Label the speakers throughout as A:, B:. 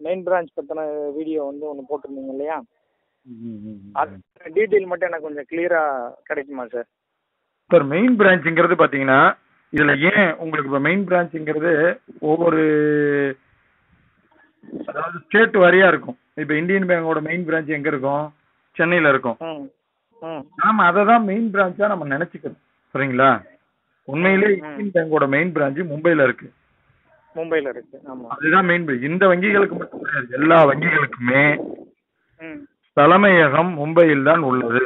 A: Main branch பற்றின video வந்து ஒன்று போட்டிருந்தீங்க இல்லையா? அது டீட்டெயில் மட்டும் எனக்கு கொஞ்சம் கிளியராக கிடைக்குமா சார்?
B: சார் மெயின் பிரான்ச்சுங்கிறது பார்த்தீங்கன்னா இதில் ஏன் உங்களுக்கு இப்போ மெயின் பிரான்ச்சுங்கிறது ஒவ்வொரு அதாவது ஸ்டேட் வாரியாக இருக்கும். இப்போ இந்தியன் பேங்கோட மெயின் பிரான்ச் எங்கே இருக்கும்? சென்னையில் இருக்கும். நாம அதை தான் மெயின் பிரான்ச்சாக நம்ம நினச்சிக்கணும். சரிங்களா? உண்மையிலே இந்தியன் பேங்கோட மெயின் பிரான்ச்சு மும்பையில் இருக்கு.
A: மும்பையில் இருக்கு. ஆமாம்,
B: அதுதான் மெயின் பிரான்ச். இந்த வங்கிகளுக்கு மட்டும் கிடையாது, எல்லா வங்கிகளுக்குமே தலைமையகம் மும்பையில் தான் உள்ளது.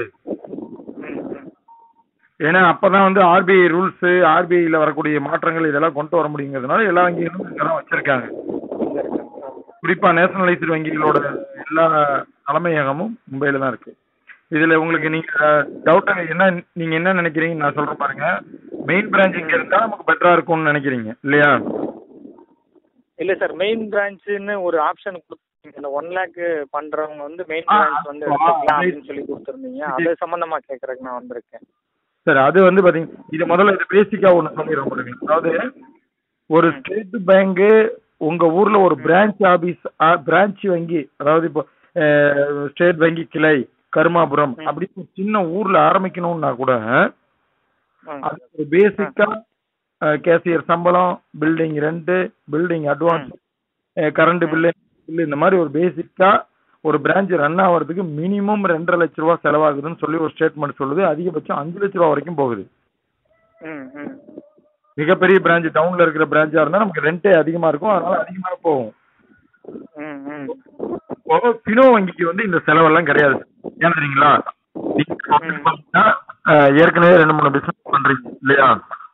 B: ஏன்னா அப்பதான் வந்து ஆர்பிஐ ரூல்ஸ், ஆர்பிஐல வரக்கூடிய மாற்றங்கள் இதெல்லாம் கொண்டு வர முடியுங்கிறதுனால எல்லா வங்கிகளும் இங்கதான் வச்சிருக்காங்க. குறிப்பா நேஷனலைஸ்டு வங்கிகளோட எல்லா தலைமையகமும் மும்பையில தான் இருக்கு. இதுல உங்களுக்கு நீங்க டவுட் என்ன, நீங்க என்ன நினைக்கிறீங்க நான் சொல்றேன் பாருங்க. மெயின் பிரான்ச் இங்க இருந்தா நமக்கு பெட்டரா இருக்கும்னு நினைக்கிறீங்க இல்லையா?
A: இல்ல சார், மெயின் பிரான்ச்னு ஒரு ஆப்ஷன் கொடுத்தீங்க. இந்த 1 lakh பண்றவங்க வந்து மெயின் பிரான்ச் வந்து எடுத்துக்கலாம் அப்படின்னு சொல்லி கொடுத்துருந்தீங்க. அது சம்பந்தமா கேட்கறதுக்கு நான் வந்திருக்கேன்
B: சார். அது வந்து பாத்தீங்க, இது முதல்ல இது பேசிக்கா ஒண்ணு சொல்லிடுறோம் உங்களுக்கு. அதாவது ஒரு ஸ்டேட் பேங்க் உங்க ஊர்ல ஒரு பிரான்ச் ஆபீஸ், பிரான்ச் வங்கி, அதாவது இப்போ ஸ்டேட் வங்கி கிளை கருமாபுரம் அப்படின்னு சின்ன ஊர்ல ஆரம்பிக்கணும்னா கூட அது ஒரு பேசிக்கா கேசியர் சம்பளம், building rent, building advance, current bill, இந்த மாதிரி ஒரு பேசிக்கா ஒரு பிரான்ச் ரன் ஆகிறதுக்கு மினிமம் 2.5 லட்ச ரூபா செலவாகுதுன்னு சொல்லி ஒரு ஸ்டேட்மெண்ட் சொல்லுது. அதிகபட்சம் 5 லட்ச ரூபா வரைக்கும் போகுது. மிகப்பெரிய பிரான்ச் டவுன்ல இருக்கிற பிரான்ச்சா இருந்தா நமக்கு ரெண்டே அதிகமா இருக்கும், அதனால அதிகமாக போகும். பினோ வங்கிக்கு வந்து இந்த செலவெல்லாம் கிடையாது. ஏன் தெரியுங்களா? ஏற்கனவே 2-3 பிசினஸ் பண்றீங்க இல்லையா?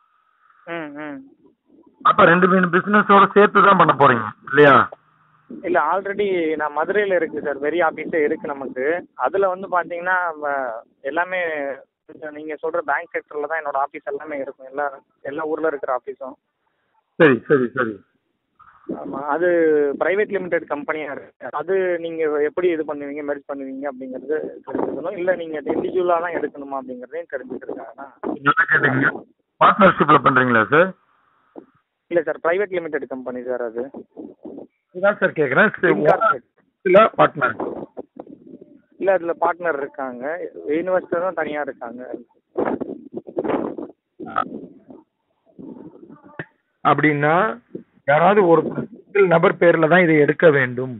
B: அப்ப 2 பிசினஸோட சேர்த்து தான் பண்ண போறீங்க இல்லையா?
A: இல்ல, ஆல்ரெடி நான் மதுரையில இருக்கு சார், பெரிய ஆபீஸே இருக்கு நமக்கு. அதுல வந்து பாத்தீங்கன்னா எல்லாமே நீங்க சொல்ற பேங்க் செக்டர்ல தான் என்னோட ஆபீஸ் எல்லாமே இருக்கும். எல்லா ஊர்ல இருக்கிற ஆபீஸும்.
B: சரி சரி சரி.
A: ஆமா, அது பிரைவேட் லிமிடெட் கம்பெனியா இருக்கு. அது நீங்க எப்படி இது பண்ணுவீங்க, மெர்ஜ் பண்ணுவீங்க அப்படிங்கறது தெரிஞ்சுக்கணும். இல்ல நீங்க இண்டிவிஜுவலா தான் எடுக்கணுமா அப்படிங்கறதையும் தெரிஞ்சுக்கிறதுக்காக.
B: பார்ட்னர்ஷிப்ல பண்றீங்களா சார்?
A: இல்ல sir, private limited company sir. அது
B: இதான் சார் கேக்குறேன். பார்ட்னர்
A: இல்ல, அதுல பார்ட்னர் இருக்காங்க, இன்வெஸ்டரும் தனியா இருக்காங்க.
B: அப்படின்னா யாராவது ஒரு நபர் பேர்ல தான் இதை எடுக்க வேண்டும்.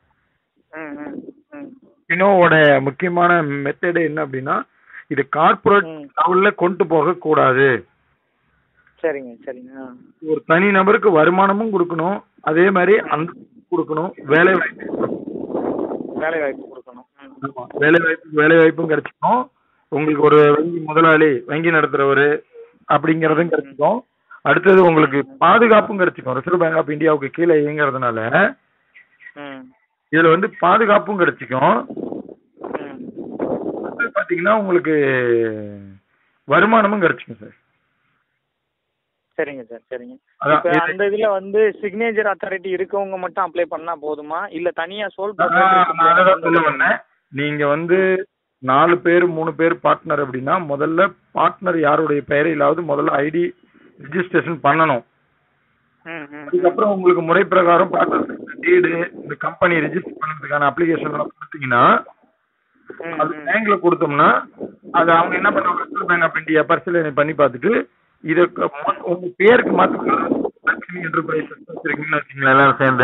B: பினோவோட முக்கியமான மெத்தட் என்ன அப்படின்னா, இது கார்பரேட் லெவல்ல கொண்டு போக கூடாது.
A: சரிங்க சரிங்க.
B: ஒரு தனி நபருக்கு வருமானமும் கொடுக்கணும், அதே மாதிரி அந்த கொடுக்கணும், வேலை வாய்ப்பு
A: கொடுக்கணும்.
B: வேலை வாய்ப்பும் கிடைச்சிக்கும். உங்களுக்கு ஒரு வங்கி முதலாளி, வங்கி நடத்துறவரு அப்படிங்கறதும் கிடைச்சிக்கும். அடுத்தது உங்களுக்கு பாதுகாப்பும் கிடைச்சிக்கும். ரிசர்வ் பேங்க் ஆஃப் இந்தியாவுக்கு கீழே இயங்குறதுனால இதுல வந்து பாதுகாப்பும் கிடைச்சிக்கும். பாத்தீங்கன்னா உங்களுக்கு வருமானமும் கிடைச்சிக்கும் சார்.
A: சரிங்க சார் சரிங்க. அந்த இதுல வந்து சிக்னேச்சர் அத்தாரிட்டி இருக்கவங்க மட்டும் அப்ளை பண்ணா போதுமா, இல்ல தனியா சோல்
B: ப்ரொப்ரைட்டர்ஷிப்? நீங்க வந்து 4 பேர் 3 பேர் பார்ட்னர் அப்படின்னா முதல்ல பார்ட்னர் யாருடைய பெயரிலாவது முதல்ல ஐடி ரிஜிஸ்ட்ரேஷன் பண்ணணும். அதுக்கப்புறம் உங்களுக்கு முறை பிரகாரம் டீடு இந்த கம்பெனி ரெஜிஸ்டர் பண்றதுக்கான அப்ளிகேஷன் எல்லாம் கொடுத்தீங்கன்னா அது பேங்க்ல கொடுத்தோம்னா அது அவங்க என்ன பண்ணுவாங்க, ரிசர்வ் பேங்க் ஆஃப் இந்தியா பரிசீலனை பண்ணி பார்த்துட்டு இதை உங்க பேருக்கு மாத்திக்கலாம். லட்சுமி என்டர்பிரைசஸ் வச்சிருக்கீங்கன்னு வச்சுக்கீங்களா எல்லாரும் சேர்ந்து.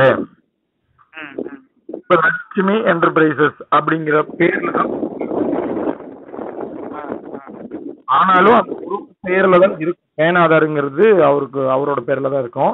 B: இப்ப லட்சுமி என்டர்பிரைசஸ் அப்படிங்கிற பேர்ல தான், ஆனாலும் அந்த குரூப் பேர்ல தான் இருக்கும். பேன் ஆதாருங்கிறது அவரோட பேர்ல தான் இருக்கும்.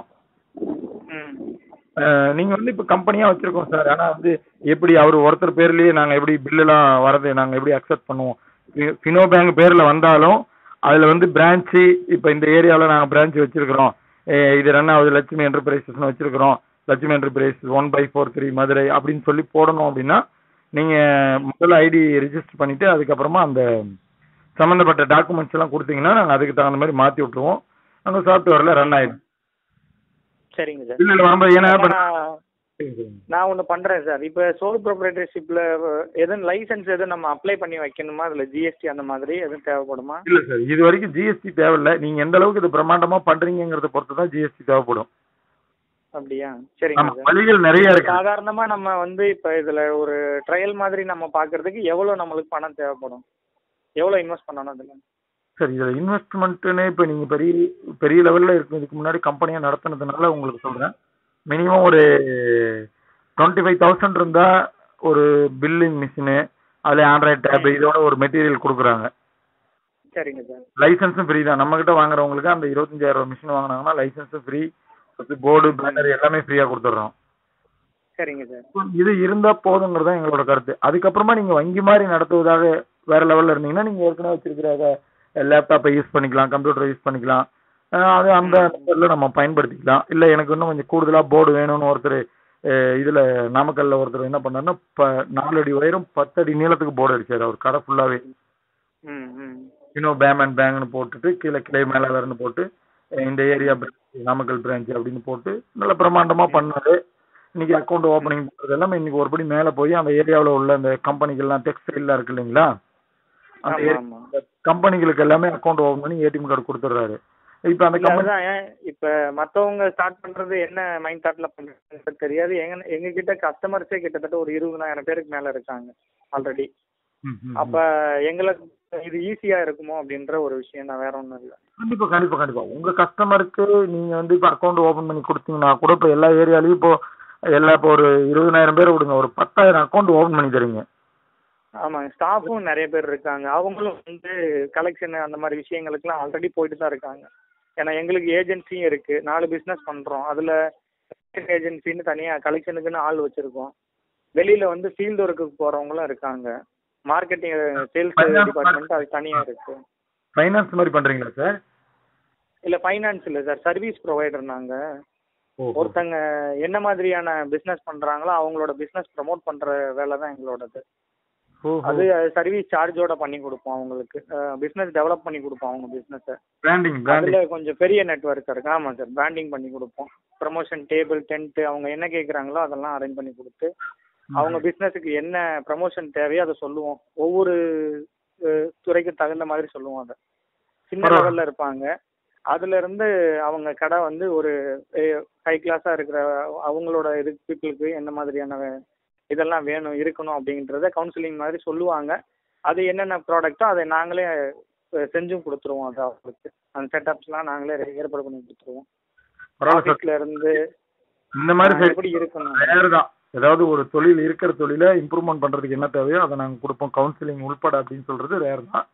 B: நீங்க வந்து இப்ப கம்பெனியா வச்சிருக்கோம் சார், ஆனா வந்து எப்படி அவர் ஒருத்தர் பேர்லயே நாங்க எப்படி பில் எல்லாம் வரது நாங்க எப்படி அக்செப்ட் பண்ணுவோம்? பினோ பேங்க் பேர்ல வந்தாலும் அதுல வந்து பிரான்ச், இப்ப இந்த ஏரியாவில நாங்க பிரான்ச் வச்சிருக்கிறோம், இது ரன் ஆகுது லட்சுமி என்டர்பிரைசஸ் வச்சிருக்கிறோம், லட்சுமி என்டர்பிரைசஸ் 1/43 மதுரை அப்படின்னு சொல்லி போடணும். அப்படின்னா நீங்க முதல்ல ஐடி ரெஜிஸ்டர் பண்ணிட்டு அதுக்கப்புறமா அந்த சம்பந்தப்பட்ட டாக்குமெண்ட்ஸ் எல்லாம் கொடுத்தீங்கன்னா நாங்க அதுக்கு தகுந்த மாதிரி மாத்தி விட்டுருவோம். அங்க சாஃப்ட்வேர்ல ரன் ஆயிடும்.
A: சரிங்க சார்.
B: இல்ல வரும்போது ஏன்னா
A: நான் ஒன்று பண்ணுறேன் சார். இப்போ சோல் ப்ரொப்ரைட்டர்ஷிப்பில் எதுவும் லைசன்ஸ் எதுவும் நம்ம அப்ளை பண்ணி வைக்கணுமா? அதில் ஜிஎஸ்டி அந்த மாதிரி எதுவும் தேவைப்படுமா?
B: இல்லை சார், இது வரைக்கும் ஜிஎஸ்டி தேவையில்லை. நீங்கள் எந்த அளவுக்கு இது பிரம்மாண்டமாக பண்ணுறீங்கிறத பொறுத்து தான் ஜிஎஸ்டி தேவைப்படும்.
A: அப்படியா? சரிங்க
B: ஆமா,
A: சார்.
B: வழிகள் நிறைய இருக்கு.
A: சாதாரணமா நம்ம வந்து இப்ப இதுல ஒரு ட்ரையல் மாதிரி நம்ம பாக்குறதுக்கு எவ்வளவு நம்மளுக்கு பணம் தேவைப்படும்? எவ்வளவு இன்வெஸ்ட் பண்ணணும் அதுல?
B: சரி, இதுல இன்வெஸ்ட்மெண்ட்னு இப்ப நீங்க பெரிய பெரிய லெவல்ல இருக்கு, இதுக்கு முன்னாடி கம்பெனியா நடத்துனதுனால உங்களுக்கு சொல்றேன். மினிமம் ஒரு 25,000 இருந்தா ஒரு பில்லிங் மிஷினு, அதுல ஆண்ட்ராய்ட் டேப், இதோட ஒரு மெட்டீரியல் கொடுக்குறாங்க.
A: சரிங்க சார்.
B: லைசன்ஸும் ஃப்ரீ தான். நம்ம கிட்ட வாங்குறவங்களுக்கு அந்த 25,000 மிஷின் வாங்கினாங்கன்னா லைசன்ஸும் ஃப்ரீ, போர்டு பேனர் எல்லாமே ஃப்ரீயா கொடுத்துட்றோம்.
A: சரிங்க சார்.
B: இது இருந்தா போதுங்கிறது தான் எங்களோட கருத்து. அதுக்கப்புறமா நீங்க வங்கி மாதிரி நடத்துவதாக வேற லெவல்ல இருந்தீங்கன்னா நீங்க ஏற்கனவே வச்சிருக்கிற லேப்டாப்பை யூஸ் பண்ணிக்கலாம், கம்ப்யூட்டரை யூஸ் பண்ணிக்கலாம். அது அந்த மெத்தட்ல நம்ம பயன்படுத்திக்கலாம். இல்ல எனக்கு இன்னும் கொஞ்சம் கூடுதலா போர்டு வேணும்னு ஒருத்தர் இதுல நாமக்கல்ல ஒருத்தர் என்ன பண்ணாருன்னா 4 அடி உயரம் 10 அடி நீளத்துக்கு போர்டு அடிச்சாரு அவர் கடை ஃபுல்லாவே. பேம் அண்ட் பேங்க்னு போட்டுட்டு கீழே கிளை மேலாளர்னு போட்டு இந்த ஏரியா நாமக்கல் பிரான்ச் அப்படின்னு போட்டு நல்ல பிரமாண்டமா பண்ணாரு. இன்னைக்கு அக்கௌண்ட் ஓப்பனிங் பண்றது எல்லாமே இன்னைக்கு ஒருபடி மேல போய் அந்த ஏரியாவில் உள்ள அந்த கம்பெனிகள்லாம் டெக்ஸ்டைல்லாம் இருக்கு இல்லைங்களா, அந்த கம்பெனிகளுக்கு எல்லாமே அக்கௌண்ட் ஓபன் பண்ணி ஏடிஎம் கார்டு கொடுத்துட்றாரு. இப்ப அந்த கம்பெனி
A: இப்ப மத்தவங்க ஸ்டார்ட் பண்றது என்ன மைண்ட் தாட்ல பண்றது தெரியாது. எங்க கிட்ட கஸ்டமர்ஸே கிட்டத்தட்ட ஒரு 20,000 பேருக்கு மேல இருக்காங்க ஆல்ரெடி. அப்ப எங்களுக்கு இது ஈஸியா இருக்குமோ அப்படின்ற ஒரு விஷயம் தான், வேற ஒண்ணும் இல்ல.
B: கண்டிப்பா கண்டிப்பா கண்டிப்பா உங்க கஸ்டமருக்கு நீங்க வந்து இப்ப அக்கௌண்ட் ஓபன் பண்ணி கொடுத்தீங்கன்னா கூட இப்ப எல்லா ஏரியாலையும் இப்போ ஒரு 20,000 பேர் விடுங்க, ஒரு 10,000 அக்கௌண்ட் ஓபன் பண்ணி தரீங்க.
A: ஆமாங்க, ஸ்டாஃபும் நிறைய பேர் இருக்காங்க. அவங்களும் வந்து கலெக்ஷன் அந்த மாதிரி விஷயங்களுக்குலாம் ஆல்ரெடி போயிட்டு தான் இருக்காங்க. ஏன்னா எங்களுக்கு ஏஜென்சியும் இருக்கு, 4 பிசினஸ் பண்றோம். அதுல ஏஜென்சின்னு தனியா கலெக்ஷனுக்குன்னு ஆள் வச்சிருக்கோம். வெளியில வந்து ஃபீல்டு ஒர்க்குக்கு போறவங்களும் இருக்காங்க. மார்க்கெட்டிங் சேல்ஸ் டிபார்ட்மெண்ட் அது தனியா இருக்கு.
B: ஃபைனான்ஸ் மாதிரி பண்றீங்களா சார்?
A: இல்ல ஃபைனான்ஸ் இல்ல சார், சர்வீஸ் ப்ரொவைடர் நாங்க. ஒருத்தங்க என்ன மாதிரியான பிசினஸ் பண்றாங்களோ அவங்களோட பிசினஸ் ப்ரமோட் பண்ற வேலை தான் எங்களோடது. அது சர்வீஸ் சார்ஜோட பண்ணி கொடுப்போம் அவங்களுக்கு. பிசினஸ் டெவலப் பண்ணி கொடுப்போம் அவங்க பிசினஸ். அதுல கொஞ்சம் பெரிய நெட்வொர்க் இருக்கு. ஆமா சார், பிராண்டிங் பண்ணி கொடுப்போம். ப்ரமோஷன் டேபிள், டென்ட், அவங்க என்ன கேட்குறாங்களோ அதெல்லாம் அரேஞ்ச் பண்ணி கொடுத்து அவங்க பிசினஸுக்கு என்ன ப்ரமோஷன் தேவையோ அதை சொல்லுவோம். ஒவ்வொரு துறைக்கு தகுந்த மாதிரி சொல்லுவோம். அதை சின்ன லெவல்ல இருப்பாங்க, அதுல இருந்து அவங்க கடை வந்து ஒரு ஹை கிளாஸா இருக்கிற அவங்களோட இது பீப்புளுக்கு என்ன மாதிரியான இதெல்லாம் வேணும் இருக்கணும் அப்படின்றத கவுன்சிலிங் மாதிரி சொல்லுவாங்க. அது என்னென்ன ப்ராடக்ட்டோ அதை நாங்களே செஞ்சும் கொடுத்துருவோம். அது அவங்களுக்கு அந்த செட்டப்ஸ்லாம் நாங்களே ஏற்பாடு பண்ணி கொடுத்துருவோம். ஆஃபீஸ்ல இருந்து
B: இந்த மாதிரி
A: எப்படி இருக்கணும்,
B: வேறுதான் ஏதாவது ஒரு தொழில் இருக்கிற தொழிலை இம்ப்ரூவ்மெண்ட் பண்றதுக்கு என்ன தேவையோ அதை நாங்க கொடுப்போம், கவுன்சிலிங் உள்பட அப்படின்னு சொல்றது ரேர் தான்.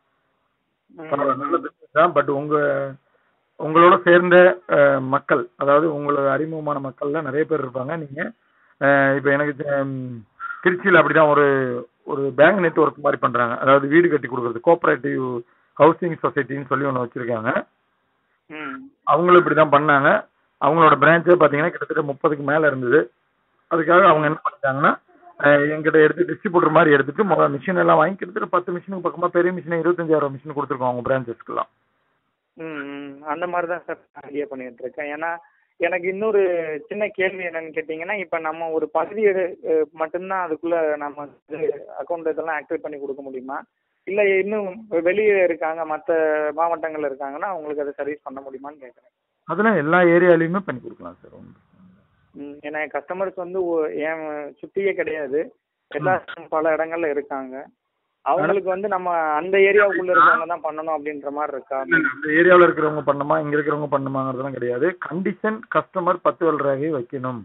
B: பட் உங்களோட சேர்ந்த மக்கள், அதாவது உங்களோட அறிமுகமான மக்கள்ல நிறைய பேர் இருப்பாங்க. நீங்க இப்ப எனக்கு திருச்சியில் அப்படிதான் ஒரு பேங்க் நெட்வொர்க் மாதிரி பண்றாங்க. அதாவது வீடு கட்டி கொடுக்கறது, கோஆபரேட்டிவ் ஹவுசிங் சொசைட்டின்னு சொல்லி ஒன்று வச்சிருக்காங்க. அவங்களும் இப்படிதான் பண்ணாங்க. அவங்களோட பிரான்ச்சே பாத்தீங்கன்னா கிட்டத்தட்ட 30க்கு மேல இருந்தது. அதுக்காக அவங்க என்ன பண்ணிட்டாங்கன்னா எங்கிட்ட எடுத்து டிஸ்ட்ரிபியூட்டர் மாதிரி எடுத்துட்டு மிஷின் எல்லாம் வாங்கி கிட்டத்தட்ட 10 மிஷினுக்கு பக்கமா பெரிய மிஷின் 25,000 மிஷின் கொடுத்துருக்கோம் அவங்க பிரான்ச்சஸ்க்குலாம்.
A: அந்த மாதிரி தான் சார் ஐடியா பண்ணிட்டு இருக்கேன். ஏன்னா எனக்கு இன்னொரு சின்ன கேள்வி என்னன்னு கேட்டிங்கன்னா, இப்போ நம்ம ஒரு பகுதி மட்டும்தான் அதுக்குள்ள நம்ம அக்கௌண்ட் இதெல்லாம் ஆக்டிவேட் பண்ணி கொடுக்க முடியுமா, இல்லை இன்னும் வெளியே இருக்காங்க மற்ற மாவட்டங்கள்ல இருக்காங்கன்னா அவங்களுக்கு அதை சர்வீஸ் பண்ண முடியுமான்னு கேட்குறேன்.
B: அதெல்லாம் எல்லா ஏரியாலையுமே பண்ணி கொடுக்கலாம் சார்.
A: ஏன்னா கஸ்டமர்ஸ் வந்து என் சுற்றியே கிடையாது, எல்லா பல இடங்கள்ல இருக்காங்க. அவங்களுக்கு வந்து நம்ம அந்த ஏரியாவுக்குள்ள இருக்கவங்க தான் பண்ணணும் அப்படின்ற மாதிரி இருக்கா?
B: அந்த ஏரியாவில் இருக்கிறவங்க பண்ணுமா, இங்க இருக்கிறவங்க பண்ணுமாங்கிறதுலாம் கிடையாது. கண்டிஷன் கஸ்டமர் 10 விரல் ரேகை வைக்கணும்.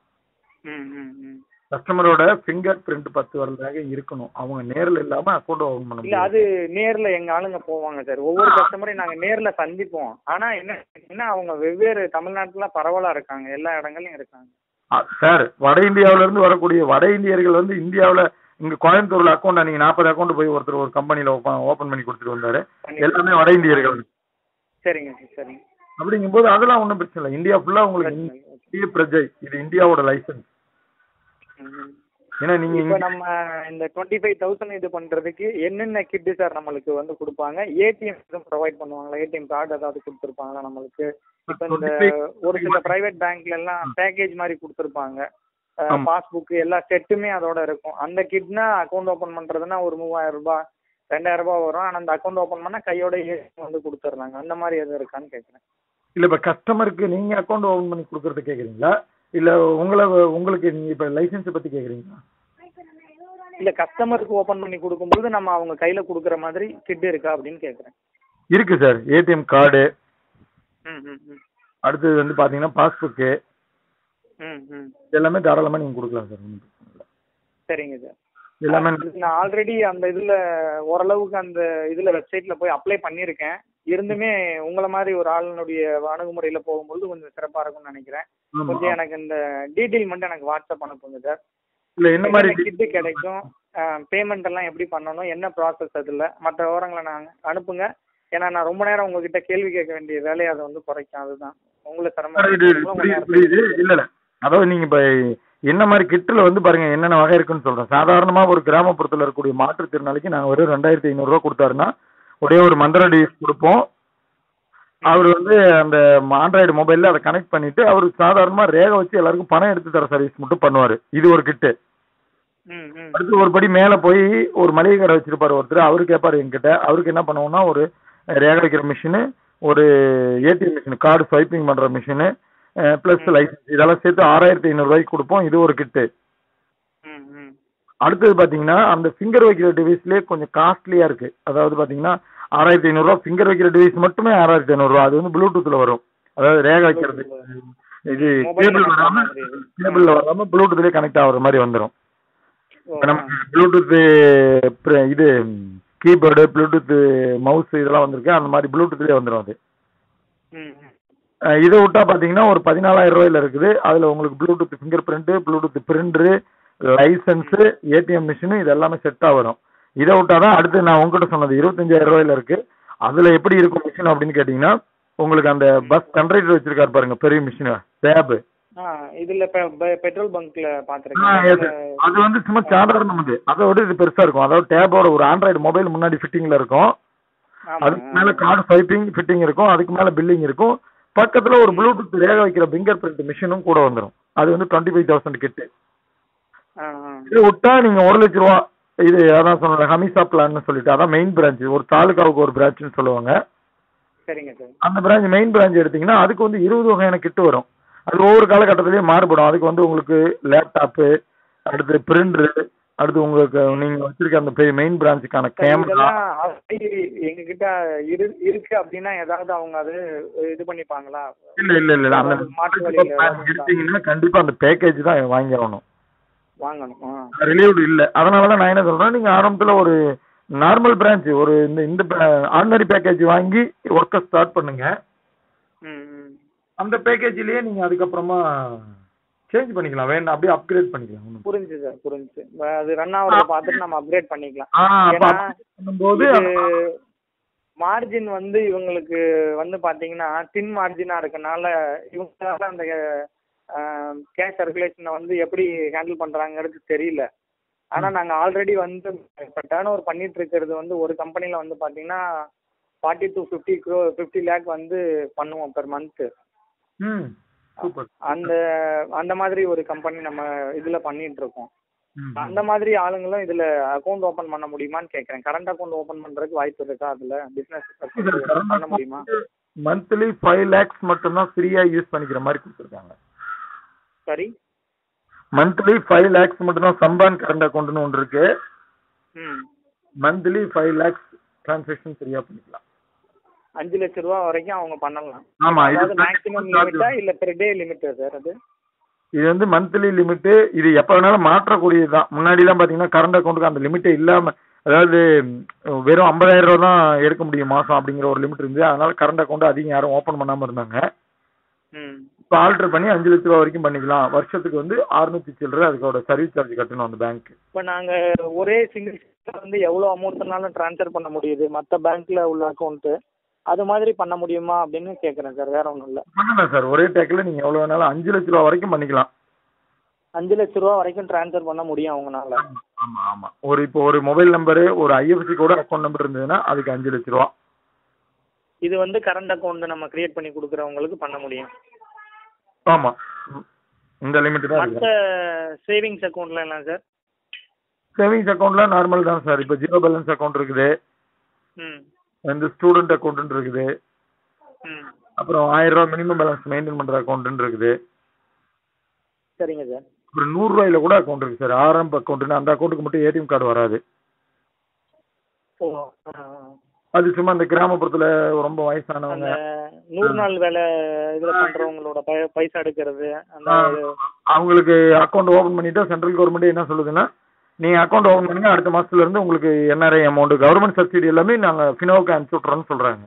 B: கஸ்டமரோட ஃபிங்கர் பிரிண்ட் 10 விரல் ரேகை இருக்கணும். அவங்க நேர்ல இல்லாம அக்கௌண்ட் ஓபன் பண்ண முடியாது.
A: அது நேர்ல எங்க ஆளுங்க போவாங்க சார். ஒவ்வொரு கஸ்டமரையும் நாங்க நேர்ல சந்திப்போம். ஆனா என்ன அவங்க வெவ்வேறு தமிழ்நாட்டுல பரவலா இருக்காங்க, எல்லா இடங்களையும் இருக்காங்க
B: சார். வட இந்தியாவில இருந்து வரக்கூடிய வட இந்தியர்கள் வந்து இந்தியாவில இங்க கோயம்புத்தூர்ல அக்கௌண்ட் நீங்க 40 அக்கௌண்ட் போய் ஒருத்தர் ஒரு கம்பெனில ஓபன் பண்ணி கொடுத்துட்டு வந்தாரு. எல்லாமே வட இந்தியர்கள்.
A: சரிங்க சரிங்க.
B: அப்படிங்கும்போது அதெல்லாம் ஒன்றும் பிரச்சனை இல்லை. இந்தியா ஃபுல்லா உங்களுக்கு இந்திய பிரஜை, இது இந்தியாவோட லைசன்ஸ். ஏன்னா நீங்க
A: இப்ப நம்ம இந்த 25,000 இது பண்றதுக்கு என்னென்ன கிட் சார் நம்மளுக்கு வந்து கொடுப்பாங்க? ஏடிஎம் எதுவும் ப்ரொவைட் பண்ணுவாங்களா? ஏடிஎம் கார்டு ஏதாவது கொடுத்துருப்பாங்களா நம்மளுக்கு? இப்ப இந்த ஒரு சில பிரைவேட் பேங்க்ல எல்லாம் பேக்கேஜ் மாதிரி கொடுத்துருப்பாங்க, பாஸ்புக் எல்லா செட்டுமே அதோட இருக்கும். அந்த கிட்னா அக்கௌண்ட் ஓபன் பண்றதுன்னா ஒரு 3,000 ரூபாய் 2,000 ரூபாய் வரும். ஆனா அந்த அக்கௌண்ட் ஓபன் பண்ணா கையோட வந்து கொடுத்துட்றாங்க. அந்த மாதிரி எதுவும் இருக்கான்னு கேட்குறேன்.
B: இல்ல இப்ப கஸ்டமருக்கு நீங்க அக்கௌண்ட் ஓபன் பண்ணி கொடுக்கறது கேக்குறீங்களா, இல்ல உங்களுக்கு நீங்க இப்ப லைசென்ஸ் பத்தி கேக்குறீங்களா?
A: இல்ல கஸ்டமருக்கு ஓபன் பண்ணி கொடுக்கும்போது நம்ம அவங்க கையில கொடுக்குற மாதிரி கிட் இருக்கா அப்படின்னு கேக்குறேன்.
B: இருக்கு சார். ஏடிஎம் கார்டு,
A: ம் ம் ம்
B: அடுத்தது வந்து பாத்தீங்கன்னா பாஸ்புக்கு,
A: ம் ம்
B: எல்லாமே தாராளமா நீங்க கொடுக்கலாம் சார்.
A: சரிங்க சார்.
B: எல்லாமே
A: நான் ஆல்ரெடி அந்த இதுல ஓரளவுக்கு அந்த இதுல வெப்சைட்ல போய் அப்ளை பண்ணியிருக்கேன். இருந்துமே உங்களை மாதிரி ஒரு ஆளுனுடைய அணுகுமுறையில போகும்போது கொஞ்சம் சிறப்பா இருக்கும்னு நினைக்கிறேன். கொஞ்சம் எனக்கு இந்த டீட்டெயில் மட்டும் எனக்கு வாட்ஸ்அப் அனுப்புங்க சார்.
B: இல்ல என்ன மாதிரி
A: கிட்டு கிடைக்கும், பேமெண்ட் எல்லாம் எப்படி பண்ணணும், என்ன ப்ராசஸ், அதுல மற்ற விவரங்களை நாங்க அனுப்புங்க. ஏன்னா நான் ரொம்ப நேரம் உங்ககிட்ட கேள்வி கேட்க வேண்டிய வேலையை அதை வந்து குறைக்கும். அதுதான் உங்களுக்கு
B: புரியுது. இல்ல இல்ல அதாவது நீங்க இப்ப என்ன மாதிரி கிட்டில் வந்து பாருங்க என்னென்ன வகை இருக்குன்னு சொல்றேன். சாதாரணமா ஒரு கிராமப்புறத்துல இருக்கக்கூடிய மாற்றுத்திறனாளிக்கு நாங்க வெறும் 2500 ரூபா கொடுத்தாருன்னா ஒரே ஒரு மந்திர டிவைஸ் கொடுப்போம். அவர் வந்து அந்த ஆண்ட்ராய்டு மொபைல்ல அதை கனெக்ட் பண்ணிட்டு அவர் சாதாரணமா ரேகை வச்சு எல்லாருக்கும் பணம் எடுத்து தர சர்வீஸ் மட்டும் பண்ணுவாரு. இது ஒரு கிட்டு. அடுத்து ஒரு படி மேல போய் ஒரு மளிகை கடை வச்சிருப்பாரு ஒருத்தர். அவரு கேட்பாரு என்கிட்ட. அவருக்கு என்ன பண்ணுவோம்னா ஒரு ரேகை வைக்கிற மிஷினு, ஒரு ஏடிஎம் மிஷின், கார்டு ஸ்வைப்பிங் பண்ற மிஷினு, பிளஸ் லைசன்ஸ், இதெல்லாம் சேர்த்து 6500 ரூபாய்க்கு கொடுப்போம். இது ஒரு கிட்டு. அடுத்தது பாத்தீங்கன்னா அந்த ஃபிங்கர் வைக்கிற டிவைஸ்லயே கொஞ்சம் காஸ்ட்லியா இருக்கு. அதாவது பாத்தீங்கன்னா 6500 ரூபா ஃபிங்கர் வைக்கிற டிவைஸ் மட்டுமே 6500 ரூபா. அது வந்து ப்ளூடூத்ல வரும். அதாவது ரேகை வைக்கிறது, இது கேபிள்ல வராம ப்ளூடூத்லயே கனெக்ட் ஆகுற மாதிரி வந்துடும். நம்ம ப்ளூடூத் இது கீபோர்டு, ப்ளூடூத் மவுஸ் இதெல்லாம் வந்திருக்கு. அந்த மாதிரி ப்ளூடூத்லயே வந்துடும் அது. இதை விட்டா பாத்தீங்கன்னா ஒரு 14000 ரூபாயில இருக்குது. அதுல உங்களுக்கு Bluetooth finger print, Bluetooth printer, license, ATM machine, இது எல்லாமே செட்டா வரும். இதை விட்டாதான் அடுத்து நான் உங்ககிட்ட சொன்னது 25000 ரூபாயில இருக்கு. அதுல எப்படி இருக்கும் மிஷின் அப்படின்னு கேட்டீங்கன்னா உங்களுக்கு அந்த பஸ் கண்டக்டர் வச்சிருக்காரு பாருங்க பெரிய மிஷின், டேப்.
A: இதுல பெட்ரோல் பங்க்ல பாத்துருக்கேன்.
B: அது வந்து சும்மா சாதாரண அதோட இது பெருசா இருக்கும். அதாவது டேபோட ஒரு ஆண்ட்ராய்டு மொபைல் முன்னாடி ஃபிட்டிங்ல இருக்கும். அதுக்கு மேல கார்டு ஸ்வைப்பிங் ஃபிட்டிங் இருக்கும். அதுக்கு மேல பில்லிங் இருக்கும். பக்கத்துல ஒரு ப்ளூடூத் ரேகை வைக்கிற ஃபிங்கர் பிரிண்ட் மிஷினும் கூட வந்துடும். அது வந்து 25000 கிட்டு. இது விட்டா நீங்க 1 லட்சம் ரூபா. இது அதான் சொன்ன ஹமிசா பிளான் சொல்லிட்டு அதான் மெயின் பிரான்ச். ஒரு தாலுகாவுக்கு ஒரு பிரான்ச்னு சொல்லுவாங்க.
A: சரிங்க சார்.
B: அந்த பிரான்ச் மெயின் பிரான்ச் எடுத்தீங்கன்னா அதுக்கு வந்து 20 வகையான கிட்டு வரும். அது ஒவ்வொரு காலகட்டத்திலயும் மாறுபடும். அதுக்கு வந்து உங்களுக்கு லேப்டாப்பு, அடுத்து பிரிண்டரு, அடுத்து உங்களுக்கு நீங்க வச்சிருக்க அந்த மெயின் பிரான்ச்சுக்கான கேமரா
A: எங்க கிட்ட இருக்கு அப்படின்னா ஏதாவது அவங்க அது இது பண்ணிப்பாங்களா?
B: இல்ல அந்த எடுத்தீங்கன்னா கண்டிப்பா அந்த பேக்கேஜ் தான் வாங்கணும். ரிலீவ்டு இல்ல. அதனாலதான் நான் என்ன சொல்றேன், நீங்க ஆரம்பத்துல ஒரு நார்மல் பிரான்ச் ஒரு இந்த ஆர்டினரி பேக்கேஜ் வாங்கி ஒர்க்க ஸ்டார்ட் பண்ணுங்க. அந்த பேக்கேஜ்லயே நீங்க அதுக்கப்புறமா சேஞ்ச் பண்ணிக்கலாம். வேணும் அப்படியே அப்கிரேட் பண்ணிக்கலாம்.
A: புரிஞ்சு சார், புரிஞ்சு. அது ரன் ஆவறத பார்த்துட்டு நம்ம அப்கிரேட் பண்ணிக்கலாம். போது மார்ஜின் வந்து இவங்களுக்கு வந்து பாத்தீங்கன்னா தின் மார்ஜினா இருக்கனால இவங்களால அந்த கேஷ் சர்க்குலேஷனை வந்து எப்படி ஹேண்டில் பண்றாங்கிறது தெரியல. ஆனா நாங்க ஆல்ரெடி வந்து இப்போ டர்ன் ஓவர் பண்ணிட்டு இருக்கிறது வந்து ஒரு கம்பெனில வந்து பாத்தீங்கன்னா 40 to 50 lakh வந்து பண்ணுவோம் பெர் மந்த். அந்த அந்த மாதிரி ஒரு கம்பெனி நம்ம இதுல பண்ணிட்டு இருக்கோம். அந்த மாதிரி ஆளுங்களும் இதுல அக்கௌண்ட் ஓபன் பண்ண முடியுமான்னு கேக்குறேன். கரண்ட் அக்கௌண்ட் ஓபன் பண்றதுக்கு வாய்ப்பு இருக்கா? அதுல பிசினஸ் பண்ண முடியுமா?
B: மந்த்லி 5 lakhs மட்டும் தான் ஃப்ரீயா யூஸ் பண்ணிக்கிற மாதிரி கொடுத்துருக்காங்க.
A: சரி,
B: மந்த்லி 5 lakhs மட்டும் தான் சம்பான் கரண்ட் அக்கௌண்ட்னு ஒன்று இருக்கு. மந்த்லி 5 lakhs டிரான்சாக்ஷன் ஃப்ரீயா பண்ணிக்கலாம்.
A: 5 லட்சம் ரூபாய் வரைக்கும் அவங்க பண்ணலாம்.
B: ஆமா,
A: இது மேக்ஸிமம் லிமிட்டா இல்ல பெர் டே லிமிட்டா சார்? அது
B: இது வந்து மந்த்லி லிமிட். இது எப்ப வேணாலும் மாற்றக்கூடியது தான். முன்னாடி எல்லாம் பாத்தீங்கன்னா கரண்ட் அக்கௌண்ட்டுக்கு அந்த லிமிட்டே இல்லாம, அதாவது வெறும் 50000 ரூபா தான் எடுக்க முடியும் மாசம் அப்படிங்கிற ஒரு லிமிட் இருந்து. அதனால கரண்ட் அக்கௌண்ட் அதிகம் யாரும் ஓபன் பண்ணாம இருந்தாங்க. இப்போ ஆல்டர் பண்ணி 5 லட்சம் ரூபா வரைக்கும் பண்ணிக்கலாம். வருஷத்துக்கு வந்து 600 சில்லறை அதுக்கோட சர்வீஸ் சார்ஜ் கட்டணும் அந்த பேங்க்.
A: இப்போ நாங்க ஒரே சிங்கிள் வந்து எவ்வளவு அமௌண்ட்னாலும் டிரான்ஸ்ஃபர் பண்ண முடியுது மற்ற பேங்க்ல உள்ள அக்கௌண்ட், அது மாதிரி பண்ண முடியுமா அப்படின்னு கேட்குறேன் சார். வேற ஒன்றும் இல்லை.
B: பண்ணலாம் சார். ஒரே டேக்கில் நீங்கள் எவ்வளோ வேணாலும் 5 லட்ச ரூபா வரைக்கும் பண்ணிக்கலாம்.
A: 5 லட்ச ரூபா வரைக்கும் டிரான்ஸ்ஃபர் பண்ண முடியும் அவங்களால.
B: ஆமாம் ஆமாம். இப்போ ஒரு மொபைல் நம்பரு, ஒரு ஐஎஃப்சி கூட அக்கௌண்ட் நம்பர் இருந்ததுன்னா அதுக்கு 5 லட்ச ரூபா.
A: இது வந்து கரண்ட் அக்கௌண்ட் நம்ம கிரியேட் பண்ணி கொடுக்குறவங்களுக்கு பண்ண முடியும்.
B: ஆமாம், இந்த லிமிட் தான்.
A: மற்ற சேவிங்ஸ் அக்கௌண்ட்ல எல்லாம் சார்?
B: சேவிங்ஸ் அக்கௌண்ட்ல நார்மல் தான் சார். இப்போ ஜீரோ பேலன்ஸ் அக்கௌண்ட் இருக்குது, இந்த ஸ்டூடெண்ட் அக்கௌண்ட் இருக்குது, அப்புறம் 1000 ரூபா மினிமம் பேலன்ஸ் மெயின்டைன் பண்ற அக்கௌண்ட் இருக்குது.
A: சரிங்க சார்.
B: ஒரு ₹100 கூட அக்கௌண்ட் இருக்கு சார். ஆரம்ப அக்கௌண்ட்னா அந்த அக்கௌண்ட்டுக்கு மட்டும் ஏடிஎம் கார்டு வராது.
A: ஓ.
B: அது சும்மா இந்த கிராமப்புறத்துல ரொம்ப வயசானவங்க
A: 100 நாள் வேலை இதுல பண்றவங்களோட பைசா எடுக்கிறது அந்த
B: அவங்களுக்கு அக்கௌண்ட் ஓபன் பண்ணிட்டா சென்ட்ரல் கவர்மெண்ட் என்ன சொல்லுதுன்னா, நீங்க அக்கௌண்ட் ஓபன் பண்ணுங்க, அடுத்த மாசத்துல இருந்து உங்களுக்கு என்ஆர்ஐ அமௌண்ட் கவர்மெண்ட் சப்சிடி எல்லாமே நாங்க ஃபினோவுக்கு அனுப்பிச்சு விட்டுறோம்னு சொல்றாங்க.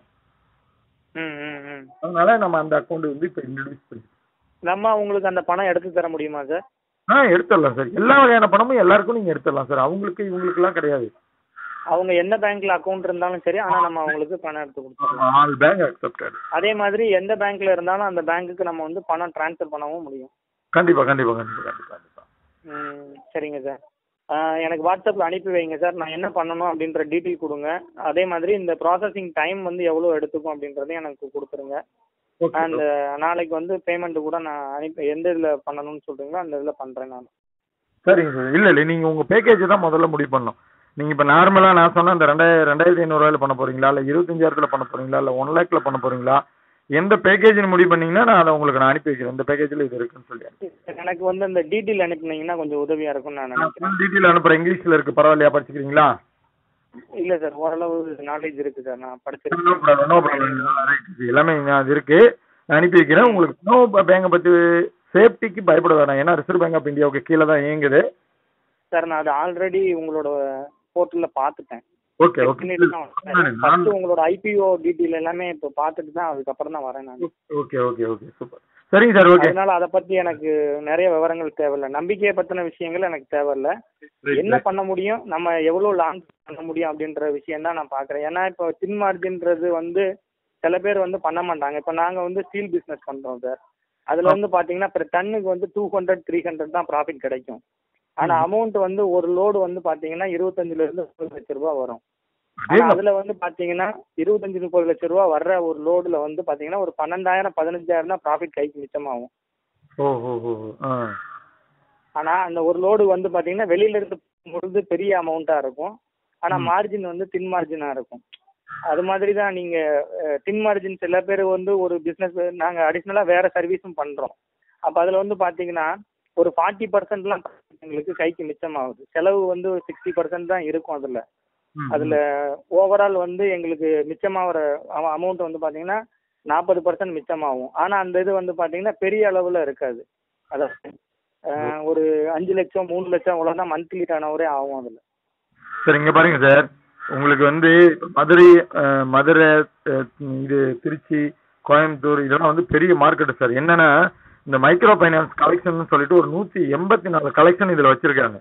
B: அதனால நம்ம அந்த அக்கௌண்ட் வந்து இப்ப இன்ட்ரோடியூஸ் பண்ணி
A: நம்ம உங்களுக்கு அந்த பணம் எடுத்து தர முடியுமா சார்?
B: எடுத்துடலாம் சார். எல்லா வகையான பணமும் எல்லாருக்கும் நீங்க எடுத்துடலாம் சார். அவங்களுக்கு இவங்களுக்கு எல்லாம் கிடையாது.
A: அவங்க என்ன பேங்க்ல அக்கௌண்ட் இருந்தாலும் சரி, ஆனா நம்ம அவங்களுக்கு பணம் எடுத்து கொடுத்துடலாம்.
B: All bank accepted.
A: அதே மாதிரி எந்த பேங்க்ல இருந்தாலும் அந்த பேங்க்குக்கு நம்ம வந்து பணம் டிரான்ஸ்ஃபர் பண்ணவும் முடியும்.
B: கண்டிப்பா கண்டிப்பா கண்டிப்பா கண்டிப்பா.
A: சரிங்க சார். எனக்கு வாட்ஸ்அப்ல அனுப்பி வைங்க சார். நான் என்ன பண்ணணும் அப்படின்ற டீட்டெயில் கொடுங்க. அதே மாதிரி இந்த ப்ராசஸிங் டைம் வந்து எவ்வளோ எடுத்துக்கும் அப்படின்றதையும் எனக்கு கொடுத்துருங்க. அந்த நாளைக்கு வந்து பேமெண்ட் கூட நான் அனுப்பி எந்த இதில் பண்ணணும்னு சொல்றீங்களோ அந்த இதில் பண்ணுறேன் நான்.
B: சரிங்க சார். இல்லை நீங்கள் உங்கள் பேக்கேஜ் தான் முதல்ல முடிவு பண்ணணும். நீங்கள் இப்போ நார்மலாக நான் சொன்ன அந்த 2500 பண்ண போகிறீங்களா, இல்லை 25,000 பண்ண போகிறீங்களா, இல்லை 1 lakh பண்ண போகிறீங்களா, எந்த பேக்கேஜ்னு முடிவு பண்ணீங்கன்னா நான் அதை உங்களுக்கு நான் அனுப்பி வைக்கிறேன். இந்த பேக்கேஜில் இது இருக்குன்னு சொல்லி
A: எனக்கு வந்து அந்த டீட்டெயில் அனுப்பினீங்கன்னா கொஞ்சம் உதவியாக இருக்கும்னு நான் நினைக்கிறேன்.
B: டீட்டெயில் அனுப்புகிறேன். இங்கிலீஷில் இருக்குது, பரவாயில்லையா, படிச்சுக்கிறீங்களா?
A: இல்லை சார், ஓரளவு நாலேஜ் இருக்குது சார், நான் படிச்சிருக்கேன்.
B: நோ ப்ராப்ளம், எல்லாமே அது இருக்குது, நான் அனுப்பி வைக்கிறேன். உங்களுக்கு நோ பேங்கை பற்றி சேஃப்டிக்கு பயப்பட வேணாம். ஏன்னா ரிசர்வ் பேங்க் ஆஃப் இந்தியாவுக்கு கீழே தான் இயங்குது
A: சார். நான் அது ஆல்ரெடி உங்களோட போர்ட்டலில் பார்த்துட்டேன்.
B: Okay okay.
A: உங்களோட ஐபிஓ டீட்டெயில் எல்லாமே இப்போ பார்த்துட்டு தான் அதுக்கப்புறம் தான் வரேன் நான்.
B: Okay okay okay super. சரிங்க சார். ஓகே.
A: அதனால அதை பற்றி எனக்கு நிறைய விவரங்கள் தேவையில்லை. நம்பிக்கையை பற்றின விஷயங்கள் எனக்கு தேவையில்லை. என்ன பண்ண முடியும், நம்ம எவ்வளோ லாங் பண்ண முடியும் அப்படின்ற விஷயம் தான் நான் பார்க்குறேன். ஏன்னா இப்போ தின் மார்ஜின்றது வந்து சில பேர் வந்து பண்ண மாட்டாங்க. இப்போ நாங்கள் வந்து ஸ்டீல் பிஸ்னஸ் பண்ணுறோம் சார். அதில் வந்து பார்த்தீங்கன்னா இப்போ டன்னுக்கு வந்து 200-300 தான் ப்ராஃபிட் கிடைக்கும். ஆனால் அமௌண்ட் வந்து ஒரு லோடு வந்து பார்த்தீங்கன்னா 25,000 30 லட்ச ரூபா வரும். ஆனால் அதில் வந்து பார்த்தீங்கன்னா 25-30 லட்ச ரூபா வர்ற ஒரு லோடில் வந்து பார்த்தீங்கன்னா ஒரு 12,000-15,000 தான் ப்ராஃபிட் கைக்கு மிச்சமாகும். ஆனால் அந்த ஒரு லோடு வந்து பார்த்தீங்கன்னா வெளியில இருந்து பொழுது பெரிய அமௌண்ட்டாக இருக்கும். ஆனால் மார்ஜின் வந்து தின் மார்ஜினாக இருக்கும். அது மாதிரி தான் நீங்கள் தின் மார்ஜின் சில பேர் வந்து ஒரு பிஸ்னஸ் நாங்கள் அடிஷ்னலாக வேறு சர்வீஸும் பண்ணுறோம். அப்போ அதில் வந்து பார்த்தீங்கன்னா ஒரு 40% எங்களுக்கு கைக்கு மிச்சமாகுது. செலவு வந்து 60% தான் இருக்கும். அதில் ஓவரால் வந்து எங்களுக்கு மிச்சமாகிற அமௌண்ட் வந்து பார்த்தீங்கன்னா 40% மிச்சமாகும். ஆனால் அந்த இது வந்து பார்த்தீங்கன்னா பெரிய அளவில் இருக்காது. அதாவது ஒரு 5 லட்சம் 3 லட்சம் அவ்வளோதான் மந்த்லி டர்ன் ஓவரே ஆகும் அதில்.
B: சார் இங்கே பாருங்க சார், உங்களுக்கு வந்து மதுரை இது திருச்சி கோயம்புத்தூர் இதெல்லாம் வந்து பெரிய மார்க்கெட்டு சார். என்னன்னா இந்த மைக்ரோ ஃபைனான்ஸ் கலெக்ஷன் சொல்லிட்டு ஒரு 184 கலெக்ஷன் இதில் வச்சிருக்காங்க.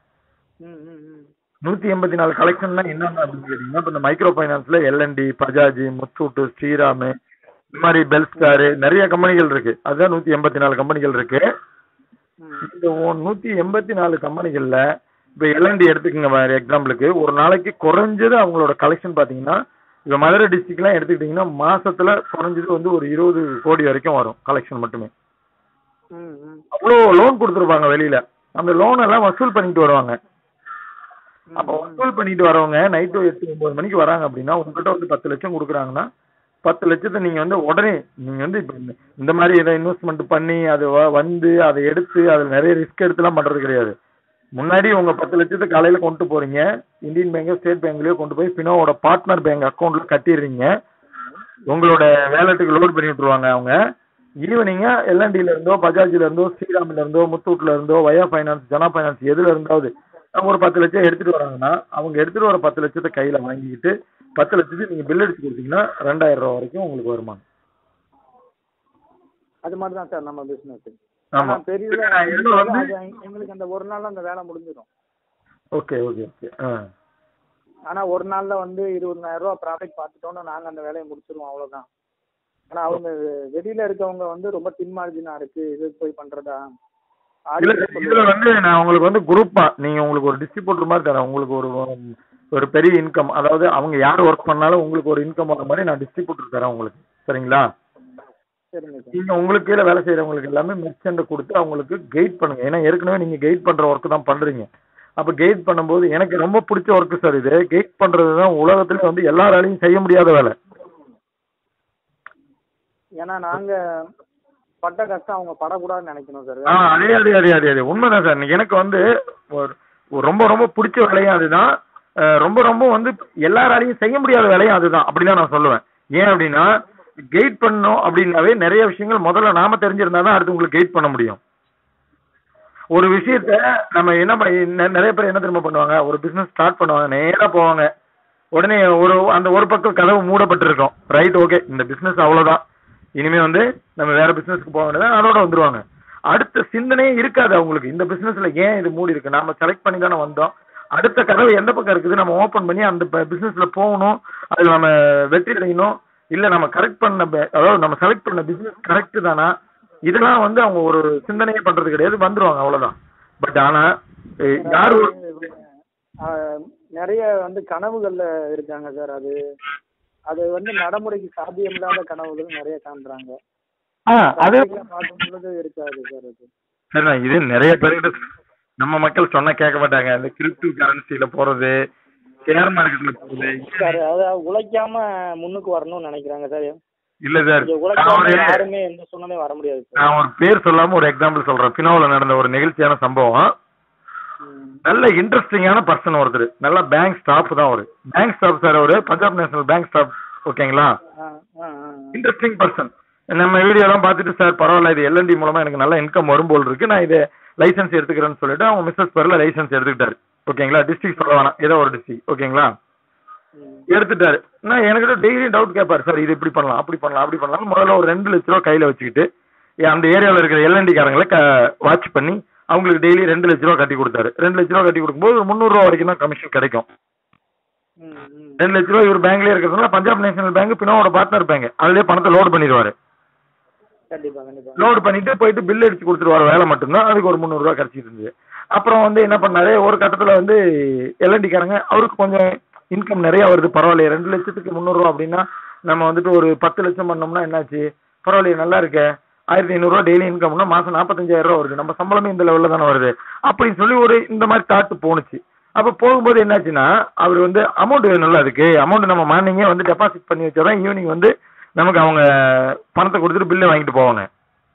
B: 184 கலெக்ஷன்னா என்னென்ன அப்படின்னு கேட்டீங்கன்னா, இப்போ இந்த மைக்ரோ ஃபைனான்ஸ்ல எல்என்டி, பஜாஜ், முத்தூட்டு, ஸ்ரீராம், இந்த மாதிரி பெல்ஸ்டார் நிறைய கம்பெனிகள் இருக்கு. அதுதான் 184 கம்பெனிகள் இருக்கு. இந்த 184 கம்பெனிகள்ல இப்போ எல்என்டி எடுத்துக்கோங்க எக்ஸாம்பிளுக்கு, ஒரு நாளைக்கு குறைஞ்சது அவங்களோட கலெக்ஷன் பார்த்தீங்கன்னா, இப்போ மதுரை டிஸ்ட்ரிக்ட்லாம் எடுத்துக்கிட்டிங்கன்னா மாசத்துல குறைஞ்சது வந்து ஒரு 20 கோடி வரைக்கும் வரும் கலெக்ஷன் மட்டுமே. அவ்வளோ லோன் கொடுத்துருப்பாங்க வெளியில. அந்த லோன் எல்லாம் வசூல் பண்ணிட்டு வருவாங்க. அப்போ வசூல் பண்ணிட்டு வரவங்க நைட்டு 8-9 மணிக்கு வராங்க அப்படின்னா உங்ககிட்ட வந்து 10 லட்சம் கொடுக்குறாங்கன்னா 10 லட்சத்தை நீங்க வந்து உடனே நீங்க வந்து இப்போ இந்த மாதிரி ஏதோ இன்வெஸ்ட்மெண்ட் பண்ணி அது வந்து அதை எடுத்து அதில் நிறைய ரிஸ்க் எடுத்துலாம் பண்றது கிடையாது. முன்னாடி உங்க 10 லட்சத்தை காலையில கொண்டு போறீங்க, இந்தியன் பேங்க் ஸ்டேட் பேங்க்லயோ கொண்டு போய் ஃபினோவோட பார்ட்னர் பேங்க் அக்கௌண்ட்ல கட்டிடுறீங்க. உங்களோட வேலெட்டுக்கு லோட் பண்ணி விட்டுருவாங்க அவங்க. ஈவினிங்க எல்என்டில இருந்தோ, பஜாஜ்ல இருந்தோ, ஸ்ரீராமில இருந்தோ, முத்தூட்ல இருந்தோ, வயா ஃபைனான்ஸ், ஜனா ஃபைனான்ஸ் எதுல இருந்தாவது அவங்க ஒரு 10 லட்சம் எடுத்துட்டு வராங்கன்னா அவங்க எடுத்துட்டு வர 10 லட்சத்தை கையில வாங்கிக்கிட்டு 10 லட்சத்துக்கு நீங்க பில் அடிச்சு கொடுத்தீங்கன்னா 2,000 ரூபா வரைக்கும் உங்களுக்கு வருமானம்.
A: அது மாதிரி தான் சார் நம்ம பிசினஸ்.
B: ஆமா
A: பெரிய எங்களுக்கு அந்த ஒரு நாள்ல அந்த வேலை முடிஞ்சிடும்.
B: Okay okay okay.
A: ஆனா ஒரு நாள்ல வந்து 20,000 ரூபா ப்ராஃபிட் பார்த்துட்டோம்னா நாங்க அந்த வேலையை முடிச்சிருவோம், அவ்வளவுதான். ஆனா அவங்க வெளியில இருக்கவங்க வந்து ரொம்ப தின் மார்ஜினா இருக்கு, இது போய் பண்றதா.
B: இதுல வந்து நான் உங்களுக்கு வந்து குரூப்பா நீங்க உங்களுக்கு ஒரு டிஸ்ட்ரிபியூட்டர் மாதிரி தரேன். உங்களுக்கு ஒரு பெரிய இன்கம், அதாவது அவங்க யார் ஒர்க் பண்ணாலும் உங்களுக்கு ஒரு இன்கம் வர மாதிரி நான் டிஸ்ட்ரிபியூட்டர் தரேன் உங்களுக்கு. சரிங்களா? நீங்க உங்களுக்கு கீழே வேலை செய்யறவங்களுக்கு எல்லாமே மெர்ச்சன்ட் கொடுத்து அவங்களுக்கு கைட் பண்ணுங்க. ஏன்னா ஏற்கனவே நீங்க கைட் பண்ற ஒர்க் தான் பண்றீங்க. அப்ப கைட் பண்ணும்போது எனக்கு ரொம்ப பிடிச்ச ஒர்க் சார் இது. கைட் பண்றதுதான் உலகத்துல வந்து எல்லாராலையும் செய்ய முடியாத வேலை.
A: ஏன்னா நாங்க பட்ட கஷ்டம் அவங்க படக்கூடாதுன்னு நினைக்கணும் சார்.
B: அதே அதே அதே அதே அதே உண்மைதான் சார். எனக்கு வந்து ரொம்ப ரொம்ப பிடிச்ச வேலையும் அதுதான். ரொம்ப ரொம்ப வந்து எல்லாராலையும் செய்ய முடியாத வேலையும் அதுதான் அப்படிதான் நான் சொல்லுவேன். ஏன் அப்படின்னா கைட் பண்ணணும் அப்படின்னாவே நிறைய விஷயங்கள் முதல்ல நாம தெரிஞ்சிருந்தா தான் அடுத்து உங்களுக்கு கைட் பண்ண முடியும். ஒரு விஷயத்த நம்ம என்ன நிறைய பேர் என்ன திரும்ப பண்ணுவாங்க, ஒரு பிசினஸ் ஸ்டார்ட் பண்ணுவாங்க, நேரா போவாங்க, உடனே அந்த ஒரு பக்கம் கதவு மூடப்பட்டிருக்கும். ரைட், ஓகே, இந்த பிசினஸ் அவ்வளவுதான், இனிமே வந்து நம்ம வேற பிசினஸ்க்கு போக வேண்டியதான், அதோட வந்துருவாங்க. அடுத்த சிந்தனையே இருக்காது அவங்களுக்கு. இந்த பிசினஸ்ல ஏன் இது மூடி இருக்கு, நாம செலக்ட் பண்ணி தானே வந்தோம், அடுத்த கதவு எந்த பக்கம் இருக்குது, நம்ம ஓபன் பண்ணி அந்த பிசினஸ்ல போகணும், அதுல நம்ம வெற்றி அடையணும், இல்ல நம்ம கரெக்ட் பண்ண அதாவது நம்ம செலக்ட் பண்ண பிசினஸ் கரெக்ட் தானா, இதெல்லாம் வந்து அவங்க ஒரு சிந்தனையே பண்றது கிடையாது, வந்துருவாங்க அவ்வளவுதான். பட் ஆனா யாரு
A: நிறைய வந்து கனவுகள்ல இருக்காங்க சார். அது வந்து நடைமுறைக்கு சாத்தியம் இல்லாத கனவுகள் நிறைய காண்றாங்க.
B: அது
A: பார்க்கும்போது இருக்காது சார். அது
B: சரிண்ணா, இது நிறைய பேருக்கு நம்ம மக்கள் சொன்னா கேட்க மாட்டாங்க. இந்த கிரிப்டோ கரன்சில போறது, ஷேர் மார்க்கெட்ல போறது
A: சார், அதாவது உழைக்காம முன்னுக்கு வரணும்னு நினைக்கிறாங்க சார்.
B: இல்ல சார்,
A: யாருமே எந்த சொன்னமே வர முடியாது.
B: நான் ஒரு பேர் சொல்லாம ஒரு எக்ஸாம்பிள் சொல்றேன். ஃபினோல நடந்த ஒரு நிகழ்ச்சியான சம்பவம். நல்ல இன்ட்ரெஸ்டிங்கான பர்சன் ஒருத்தர், நல்ல பேங்க் ஸ்டாஃப் தான். ஒரு பேங்க் ஸ்டாஃப் சார், ஒரு பஞ்சாப் நேஷனல் பேங்க் ஸ்டாஃப். ஓகேங்களா, இன்ட்ரெஸ்டிங் பர்சன். நம்ம வீடியோ எல்லாம் பார்த்துட்டு சார் பரவாயில்ல, இது எல்என்டி மூலமா எனக்கு நல்ல இன்கம் வரும் போல் இருக்கு, நான் இதை லைசன்ஸ் எடுத்துக்கிறேன்னு சொல்லிட்டு அவங்க மிஸ்ஸஸ் பேர்ல லைசன்ஸ் எடுத்துக்கிட்டாரு. ஓகேங்களா, டிஸ்ட்ரிக்ட் சொல்ல வேணாம், ஏதோ ஒரு டிஸ்ட்ரிக்ட். ஓகேங்களா, எடுத்துட்டாரு. நான் எனக்கு டெய்லி டவுட் கேட்பாரு, சார் இது இப்படி பண்ணலாம், அப்படி பண்ணலாம், அப்படி பண்ணலாம். முதல்ல ஒரு 2 லட்ச ரூபா கையில வச்சுக்கிட்டு அந்த ஏரியாவில் இருக்கிற எல்என்டி காரங்களை வாட்ச் பண்ணி அவங்களுக்கு டெய்லி 2 லட்ச ரூபா கட்டி கொடுத்தாரு. 2 லட்ச ரூபா கட்டி கொடுக்கும்போது 300 ரூபா வரைக்கும் தான் கமிஷன் கிடைக்கும். 2 லட்ச ரூபா இவர் பேங்க்லயே இருக்கிறதுனால பஞ்சாப் நேஷனல் பேங்க் பின்னோட பார்ட்னர் பேங்க், அதுலயே பணத்தை லோடு பண்ணிடுவாரு. லோடு பண்ணிட்டு போயிட்டு பில் அடிச்சு கொடுத்துருவாரு, வேலை மட்டும்தான். அதுக்கு ஒரு 300 ரூபா கிடைச்சிட்டு இருந்தது. அப்புறம் வந்து என்ன பண்ணாரு, ஒரு கட்டத்துல வந்து எல்என்டி காரங்க அவருக்கு கொஞ்சம் இன்கம் நிறைய வருது, பரவாயில்லையே 2 லட்சத்துக்கு 300 ரூபா அப்படின்னா நம்ம வந்துட்டு ஒரு 10 லட்சம் பண்ணோம்னா என்னாச்சு, பரவாயில்லையே நல்லா இருக்கு, 1500 ரூபா டெய்லி இன்கம்னா மாசம் 45,000 ரூபா வருது, நம்ம சம்பளமே இந்த லெவல்ல தானே வருது அப்படின்னு சொல்லி ஒரு இந்த மாதிரி தாட்டு போணுச்சு. அப்ப போகும்போது என்னாச்சுன்னா அவர் வந்து அமௌண்ட் வேணும்ல, அதுக்கு அமௌண்ட் நம்ம மார்னிங்கே வந்து டெபாசிட் பண்ணி வச்சாதான் ஈவினிங் வந்து நமக்கு அவங்க பணத்தை கொடுத்துட்டு பில்லை வாங்கிட்டு போவாங்க.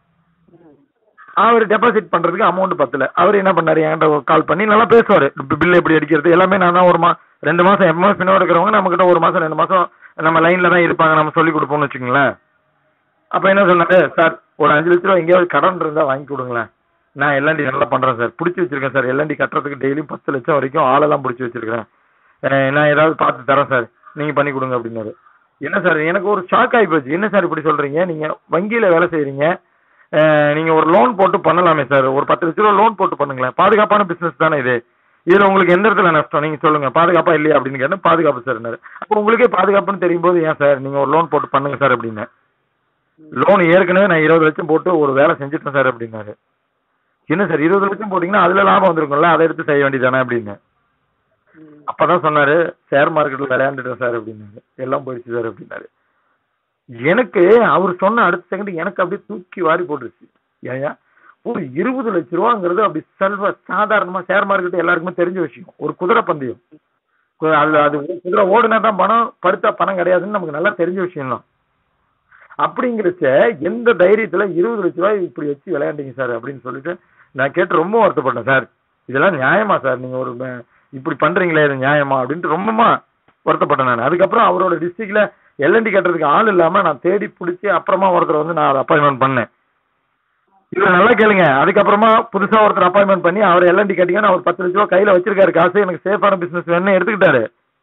B: அவர் டெபாசிட் பண்றதுக்கு அமௌண்ட் பத்தல. அவர் என்ன பண்ணாரு, என்கிட்ட கால் பண்ணி நல்லா பேசுவாரு, பில் எப்படி அடிக்கிறது எல்லாமே. நான் தான் ஒரு 2 மாசம் எப்பவுமே பின்னோட இருக்கிறவங்க நம்ம கிட்ட 1 மாசம் 2 மாசம் நம்ம லைன்ல தான் இருப்பாங்க, நம்ம சொல்லி கொடுப்போம்னு வச்சுக்கோங்களேன். அப்ப என்ன சொன்னாரு, சார் ஒரு 5 லட்ச ரூபா எங்கேயாவது கடன் இருந்தா வாங்கி கொடுங்களேன், நான் எல்என்டி நல்லா பண்றேன் சார், பிடிச்சி வச்சிருக்கேன் சார், எல்என்டி கட்டுறதுக்கு டெய்லியும் 10 லட்சம் வரைக்கும் ஆளெல்லாம் பிடிச்சி வச்சிருக்கேன், நான் ஏதாவது பார்த்து தரேன் சார், நீங்க பண்ணி கொடுங்க அப்படின்னாரு. என்ன சார், எனக்கு ஒரு ஷாக் ஆகி போச்சு. என்ன சார் இப்படி சொல்றீங்க, நீங்க வங்கியில வேலை செய்யறீங்க, நீங்க ஒரு லோன் போட்டு பண்ணலாமே சார், ஒரு 10 லட்ச ரூபா லோன் போட்டு பண்ணுங்களேன், பாதுகாப்பான பிசினஸ் தானே இது, இதுல உங்களுக்கு எந்த இடத்துல நஷ்டம் நீங்க சொல்லுங்க, பாதுகாப்பா இல்லையா அப்படின்னு கேட்டேன். பாதுகாப்பு சார். அப்போ உங்களுக்கே பாதுகாப்புன்னு தெரியும் போது ஏன் சார் நீங்க ஒரு லோன் போட்டு பண்ணுங்க சார் அப்படின்னு. லோன் ஏற்கனவே நான் 20 லட்சம் போட்டு ஒரு வேலை செஞ்சுட்டேன் சார் அப்படின்னாரு. என்ன சார் 20 லட்சம் போட்டீங்கன்னா அதுல லாபம் வந்திருக்கும்ல, அதை எடுத்து செய்ய வேண்டியதானே அப்படின்னு. அப்பதான் சொன்னாரு, ஷேர் மார்க்கெட்ல விளையாண்டுட்டேன் சார் அப்படின்னாரு, எல்லாம் போயிடுச்சு சார் அப்படின்னாரு. எனக்கு அவர் சொன்ன அடுத்த செகண்ட் எனக்கு அப்படியே தூக்கி வாரி போட்டுருச்சு. ஏயா ஒரு 20 லட்ச ரூபாங்கிறது அப்படி சாதாரணமா ஷேர் மார்க்கெட் எல்லாருக்குமே தெரிஞ்ச விஷயம், ஒரு குதிரை பந்தயம். அது குதிரை ஓடுனா தான் பணம், படுத்தா பணம் கிடையாதுன்னு நமக்கு நல்லா தெரிஞ்ச விஷயம் தான். அப்படிங்கிறச்ச எந்த தைரியத்துல 20 லட்ச ரூபாய் இப்படி வச்சு விளையாண்டீங்க சார் அப்படின்னு சொல்லிட்டு நான் கேட்டு ரொம்ப வருத்தப்பட்டேன். சார் இதெல்லாம் நியாயமா சார், நீங்க ஒரு இப்படி பண்றீங்களே இது நியாயமா அப்படின்ட்டு ரொம்பமா வருத்தப்பட்டேன் நான். அதுக்கப்புறம் அவரோட டிஸ்ட்ரிக்ட்ல எல்என்டி கட்டுறதுக்கு ஆள் இல்லாம நான் தேடி பிடிச்சி அப்புறமா ஒருத்தர் வந்து நான் அப்பாயின்மெண்ட் பண்ணேன். இவர் நல்லா கேளுங்க, அதுக்கப்புறமா புதுசா ஒருத்தர் அப்பாயின்மெண்ட் பண்ணி அவர் எல்என்டி கட்டிங்கன்னா அவர் 10 லட்ச ரூபா கையில வச்சிருக்காரு, காசு எனக்கு சேஃபான பிசினஸ் வேணும்னு எடுத்துக்கிட்டாரு.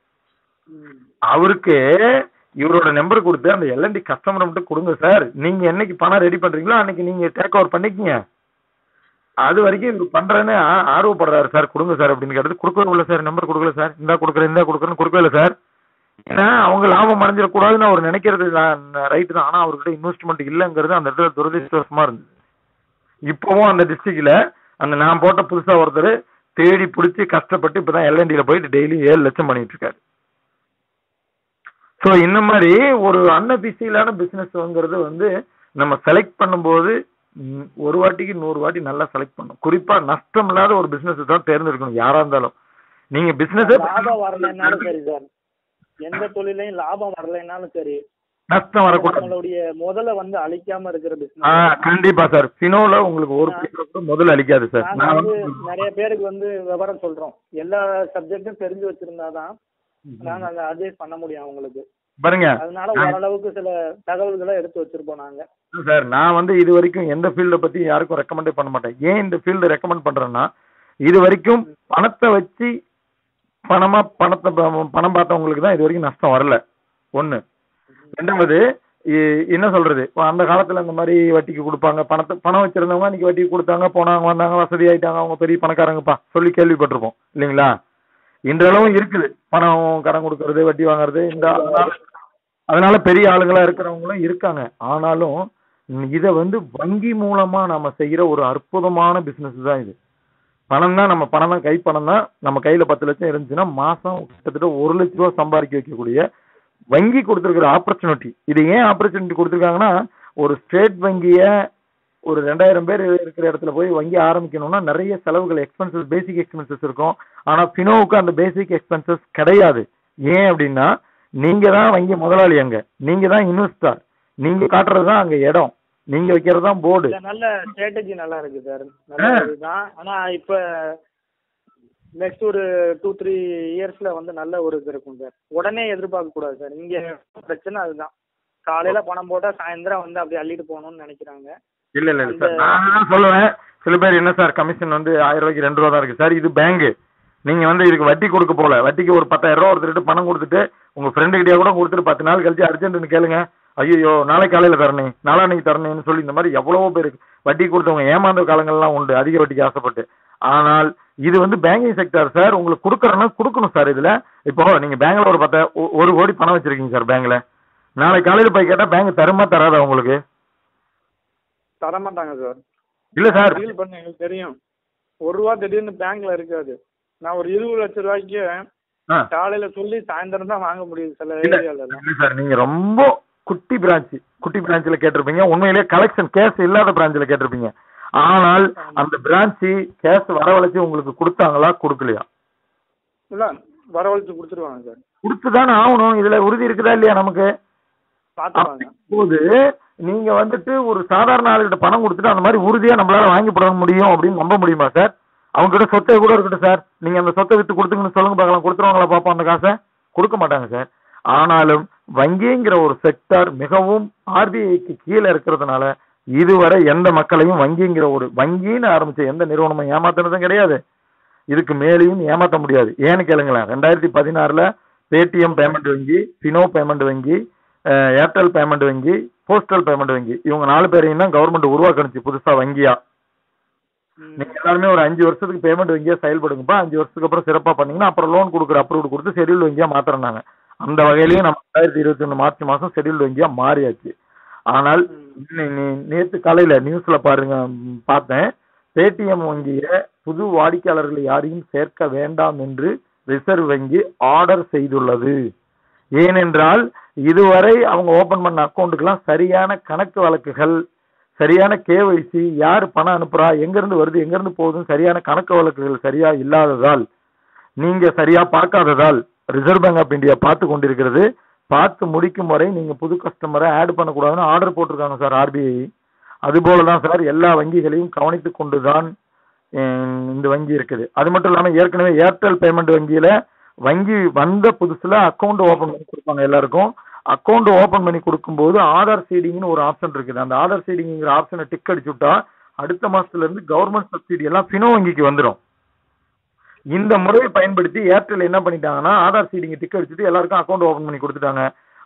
B: அவருக்கு இவரோட நம்பர் கொடுத்து அந்த எல்என்டி கஸ்டமர் மட்டும் கொடுங்க சார், நீங்க என்னைக்கு பணம் ரெடி பண்றீங்களோ அன்னைக்கு நீங்க டேக் ஓவர் பண்ணிக்கங்க, அது வரைக்கும் இவர் பண்றேன்னு ஆர்வப்படுறாரு சார், கொடுங்க சார் அப்படின்னு கேட்டது. கொடுக்கவே இல்லை சார், நம்பர் கொடுக்கல சார், இந்தா கொடுக்குறேன்னு கொடுக்கவே இல்லை சார். ஏன்னா அவங்க லாபம் அடைஞ்சிடக்கூடாதுன்னு அவர் நினைக்கிறது ரைட்டு தான், ஆனா அவர்கிட்ட இன்வெஸ்ட்மெண்ட் இல்லைங்கிறது அந்த இடத்துல துரதிருஷ்டவசமா இருந்தது. இப்பவும் அந்த டிஸ்ட்ரிக்ட்ல அந்த நான் போட்ட புதுசா ஒருத்தர் தேடி பிடிச்சி கஷ்டப்பட்டு இப்பதான் எல்என்டில போயிட்டு டெய்லி 7 லட்சம் பண்ணிட்டு இருக்காரு. ஸோ இந்த மாதிரி ஒரு அன்அபிஷியலான பிசினஸ்ங்கிறது வந்து நம்ம செலக்ட் பண்ணும்போது ஒரு வாட்டிக்கு 100 வாட்டி நல்லா செலக்ட் பண்ணும். குறிப்பா நஷ்டம் இல்லாத ஒரு பிசினஸ் தான் தேர்ந்தெடுக்கணும் யாரா இருந்தாலும். நீங்க பிசினஸ்
A: லாபம் வரலைன்னாலும் சரி சார், எந்த தொழிலையும் லாபம் வரலைன்னாலும் சரி,
B: நஷ்டம் வரக்கூடாது.
A: நம்மளுடைய முதல்ல வந்து அழிக்காம இருக்கிற பிசினஸ்.
B: கண்டிப்பா சார். ஃபினோல உங்களுக்கு ஒரு கூட முதல்ல அழிக்காது சார்.
A: நான் வந்து நிறைய பேருக்கு வந்து விவரம் சொல்றோம். எல்லா சப்ஜெக்டும் தெரிஞ்சு வச்சிருந்தாதான் நாங்க அதை அட்வைஸ் பண்ண முடியும் அவங்களுக்கு.
B: பாருங்க,
A: அதனால ஓரளவுக்கு சில தகவல்களை எடுத்து வச்சிருப்போம் நாங்க.
B: சார் நான் வந்து இது வரைக்கும் எந்த ஃபீல்டை பத்தி யாருக்கும் ரெக்கமெண்டே பண்ண மாட்டேன். ஏன் இந்த ஃபீல்டு ரெக்கமெண்ட் பண்றேன்னா, இது வரைக்கும் பணத்தை வச்சு பணம் பார்த்தவங்களுக்கு தான் இது வரைக்கும் நஷ்டம் வரல. ஒண்ணு. ரெண்டாவது என்ன சொல்றது, அந்த காலத்துல இந்த மாதிரி வட்டிக்கு கொடுப்பாங்க, பணம் வச்சிருந்தவங்க இன்னைக்கு வட்டிக்கு கொடுத்தாங்க, போனாங்க வந்தாங்க, வசதி ஆயிட்டாங்க, அவங்க பெரிய பணக்காரங்கப்பா சொல்லி கேள்விப்பட்டிருப்போம் இல்லைங்களா? இன்றளவும் இருக்குது பணம் கடன் கொடுக்கறது, வட்டி வாங்குறது. அதனால பெரிய ஆளுங்களா இருக்கிறவங்களும் இருக்காங்க. ஆனாலும் இத வந்து வங்கி மூலமா நம்ம செய்யற ஒரு அற்புதமான பிசினஸ் தான் இது. பணம் தான், நம்ம பணம் தான், கை பணம் தான். நம்ம கையில 10 லட்சம் இருந்துச்சுன்னா மாசம் கிட்டத்தட்ட 1 லட்ச ரூபாய் சம்பாதிக்க வைக்கக்கூடிய வங்கி கொடுத்திருக்கிற ஆப்பர்ச்சுனிட்டி. இது ஏன் ஆப்பர்ச்சுனிட்டி கொடுத்திருக்காங்கன்னா, ஒரு ஸ்டேட் வங்கிய ஒரு 2000 பேர் இருக்கிற இடத்துல போய் வங்கி ஆரம்பிக்கணும்னா நிறைய செலவுகள், எக்ஸ்பென்சஸ், பேசிக் எக்ஸ்பென்சஸ் இருக்கும். ஆனா ஃபினோவுக்கு அந்த பேசிக் எக்ஸ்பென்சஸ் கிடையாது. ஏன் அப்படின்னா, நீங்க தான் வங்கி முதலாளி, அங்க நீங்க தான் இன்வெஸ்டர், நீங்க காட்டுறது தான் அங்க இடம், நீங்க வைக்கிறது தான் போர்டு.
A: நல்ல ஸ்ட்ராட்டஜி நல்லா இருக்கு சார். நல்லதுதான். ஆனா இப்ப நெக்ஸ்ட் ஒரு 2-3 இயர்ஸ்ல வந்து நல்ல ஒரு இது இருக்கும் சார். உடனே எதிர்பார்க்க கூடாது சார். இங்க பிரச்சனை அதுதான். காலையில பணம் போட்டா சாயந்தரம் வந்து அப்படி அள்ளிட்டு போகணும்னு நினைக்கிறாங்க.
B: இல்ல இல்ல சார், நான் சொல்லுவேன், சில பேர் என்ன சார் கமிஷன் வந்து 1000 ரூபாய்க்கு 2 ரூபா தான் இருக்கு சார். இது பேங்க், நீங்க வந்து இதுக்கு வட்டி கொடுக்க போல, வட்டிக்கு ஒரு 10,000 ரூபா ஒருத்தர் பணம் கொடுத்துட்டு உங்க ஃப்ரெண்டு கிட்டே கூட கொடுத்துட்டு 10 நாள் கழிச்சு அர்ஜென்ட்னு கேளுங்க, ஐயோ நாளைக்கு காலையில தரணே, நாளான்னைக்கு தரணும்னு சொல்லி இந்த மாதிரி எவ்வளவோ பேருக்கு வட்டி கொடுத்தவங்க ஏமாந்த காலங்கள்லாம் உண்டு, அதிக வட்டிக்கு ஆசைப்பட்டு. ஆனால் இது வந்து பேங்கிங் செக்டர் சார். உங்களுக்கு கொடுக்கறனா கொடுக்கணும் சார். இதுல இப்போ நீங்க பேங்க்ல ஒரு 1 கோடி பணம் வச்சிருக்கீங்க சார் பேங்க்ல, நாளைக்கு காலையில போய் கேட்டா பேங்க் தருமா தராதா? உங்களுக்கு
A: தர மாட்டாங்க சார்.
B: இல்ல சார்,
A: டீல் பண்ண எனக்கு தெரியும். 1 ரூபா திடீர்னு பேங்க்ல இருக்காது. நான் ஒரு 20 லட்சம் ரூபாய்க்கு காலையில சொல்லி சாயந்தரம் தான் வாங்க முடியுது சில ஏரியால.
B: இல்ல சார், நீங்க ரொம்ப குட்டி பிரான்ச்ல கேட்டிருப்பீங்க. உண்மையிலேயே கலெக்ஷன் கேஷ் இல்லாத பிரான்ச்ல கேட்டிருப்பீங்க. ஆனால் அந்த பிரான்ச் கேஷ் வரவழைச்சு உங்களுக்கு கொடுத்தாங்களா கொடுக்கலையா?
A: இல்ல, வரவழைச்சு கொடுத்துருவாங்க சார்.
B: கொடுத்துதானே ஆகணும். இதுல உறுதி இருக்குதா இல்லையா நமக்கு?
A: பாத்துவாங்க.
B: போது நீங்க வந்துட்டு ஒரு சாதாரண ஆளுகிட்ட பணம் கொடுத்துட்டு அந்த மாதிரி உறுதியா நம்மளால வாங்கி போட முடியும் அப்படின்னு நம்ப முடியுமா சார்? அவங்க கிட்ட சொத்தை கூட இருக்கட்டும் சார், நீங்க அந்த சொத்தை வித்து கொடுத்துங்கன்னு சொல்லுங்க பார்க்கலாம், கொடுத்துருவாங்களா பாப்போம் அந்த காசை? கொடுக்க மாட்டாங்க சார். ஆனாலும் வங்கிங்கிற ஒரு செக்டார் மிகவும் ஆர்பிஐக்கு கீழே இருக்கிறதுனால இதுவரை எந்த மக்களையும் வங்கிங்கிற ஒரு வங்கின்னு ஆரம்பிச்ச எந்த நிறுவனமும் ஏமாத்தினதும் கிடையாது. இதுக்கு மேலேயும் ஏமாற்ற முடியாது. ஏன்னு கேளுங்களேன், 2016 பேடிஎம் பேமெண்ட் வங்கி, ஃபினோ பேமெண்ட் வங்கி, ஏர்டெல் பேமெண்ட் வங்கி, போஸ்டல் பேமெண்ட் வங்கி, இவங்க 4 பேரையும் தான் கவர்மெண்ட் உருவாக்கணுச்சு புதுசா வங்கியா. நீங்க எல்லாருமே ஒரு 5 வருஷத்துக்கு பேமெண்ட் வங்கியா செயல்படுங்கப்பா, 5 வருஷத்துக்கு அப்புறம் சிறப்பா பண்ணீங்கன்னா அப்புறம் லோன் கொடுக்குற அப்ரூவ் கொடுத்து ஷெட்யூல்டு வங்கியா மாத்திரனாங்க. அந்த வகையிலேயே நம்ம 2021 மார்ச் மாசம் ஷெட்யூல்டு வங்கியா மாறியாச்சு. ஆனால் நேற்று காலையில நியூஸ்ல பாருங்க, பார்த்தேன், பேடிஎம் வங்கிய புது வாடிக்கையாளர்கள் யாரையும் சேர்க்க வேண்டாம் என்று ரிசர்வ் வங்கி ஆர்டர் செய்துள்ளது. ஏனென்றால் இதுவரை அவங்க ஓபன் பண்ண அக்கௌண்ட்டுக்கெல்லாம் சரியான கணக்கு வழக்குகள், சரியான கேவைசி, யார் பணம் அனுப்புறா, எங்க இருந்து வருது, எங்க இருந்து போகுதுன்னு சரியான கணக்கு வழக்குகள் சரியா இல்லாததால், நீங்க சரியா பார்க்காததால் ரிசர்வ் பேங்க் ஆஃப் இந்தியா பார்த்து கொண்டிருக்கிறது. பார்த்து முடிக்கும் வரை நீங்க புது கஸ்டமரை ஆட் பண்ணக்கூடாதுன்னு ஆர்டர் போட்டிருக்காங்க சார் ஆர்பிஐ. அதுபோலதான் சார் எல்லா வங்கிகளையும் கவனித்து கொண்டுதான் இந்த வங்கி இருக்குது. அது மட்டும் இல்லாம ஏற்கனவே ஏர்டெல் பேமெண்ட் வங்கியில வங்கி வந்த புதுசுல அக்கௌண்ட் ஓபன் பண்ணி கொடுப்பாங்க எல்லாருக்கும். அக்கௌண்ட் ஓபன் பண்ணி கொடுக்கும்போது ஆதார் சீடிங்னு ஒரு ஆப்ஷன் இருக்குது. அந்த ஆதார் சீடிங்கிற ஆப்ஷனை டிக் அடிச்சு விட்டா அடுத்த மாசத்துல இருந்து கவர்மெண்ட் சப்சிடி எல்லாம் ஃபினோ வங்கிக்கு வந்துடும். இந்த முறையை பயன்படுத்தி ஏர்டெல் என்ன பண்ணிட்டாங்கன்னா ஆதார் சீடிங் டிக் அடிச்சுட்டு எல்லாருக்கும் அக்கௌண்ட் ஓபன் பண்ணி கொடுத்துட்டாங்க.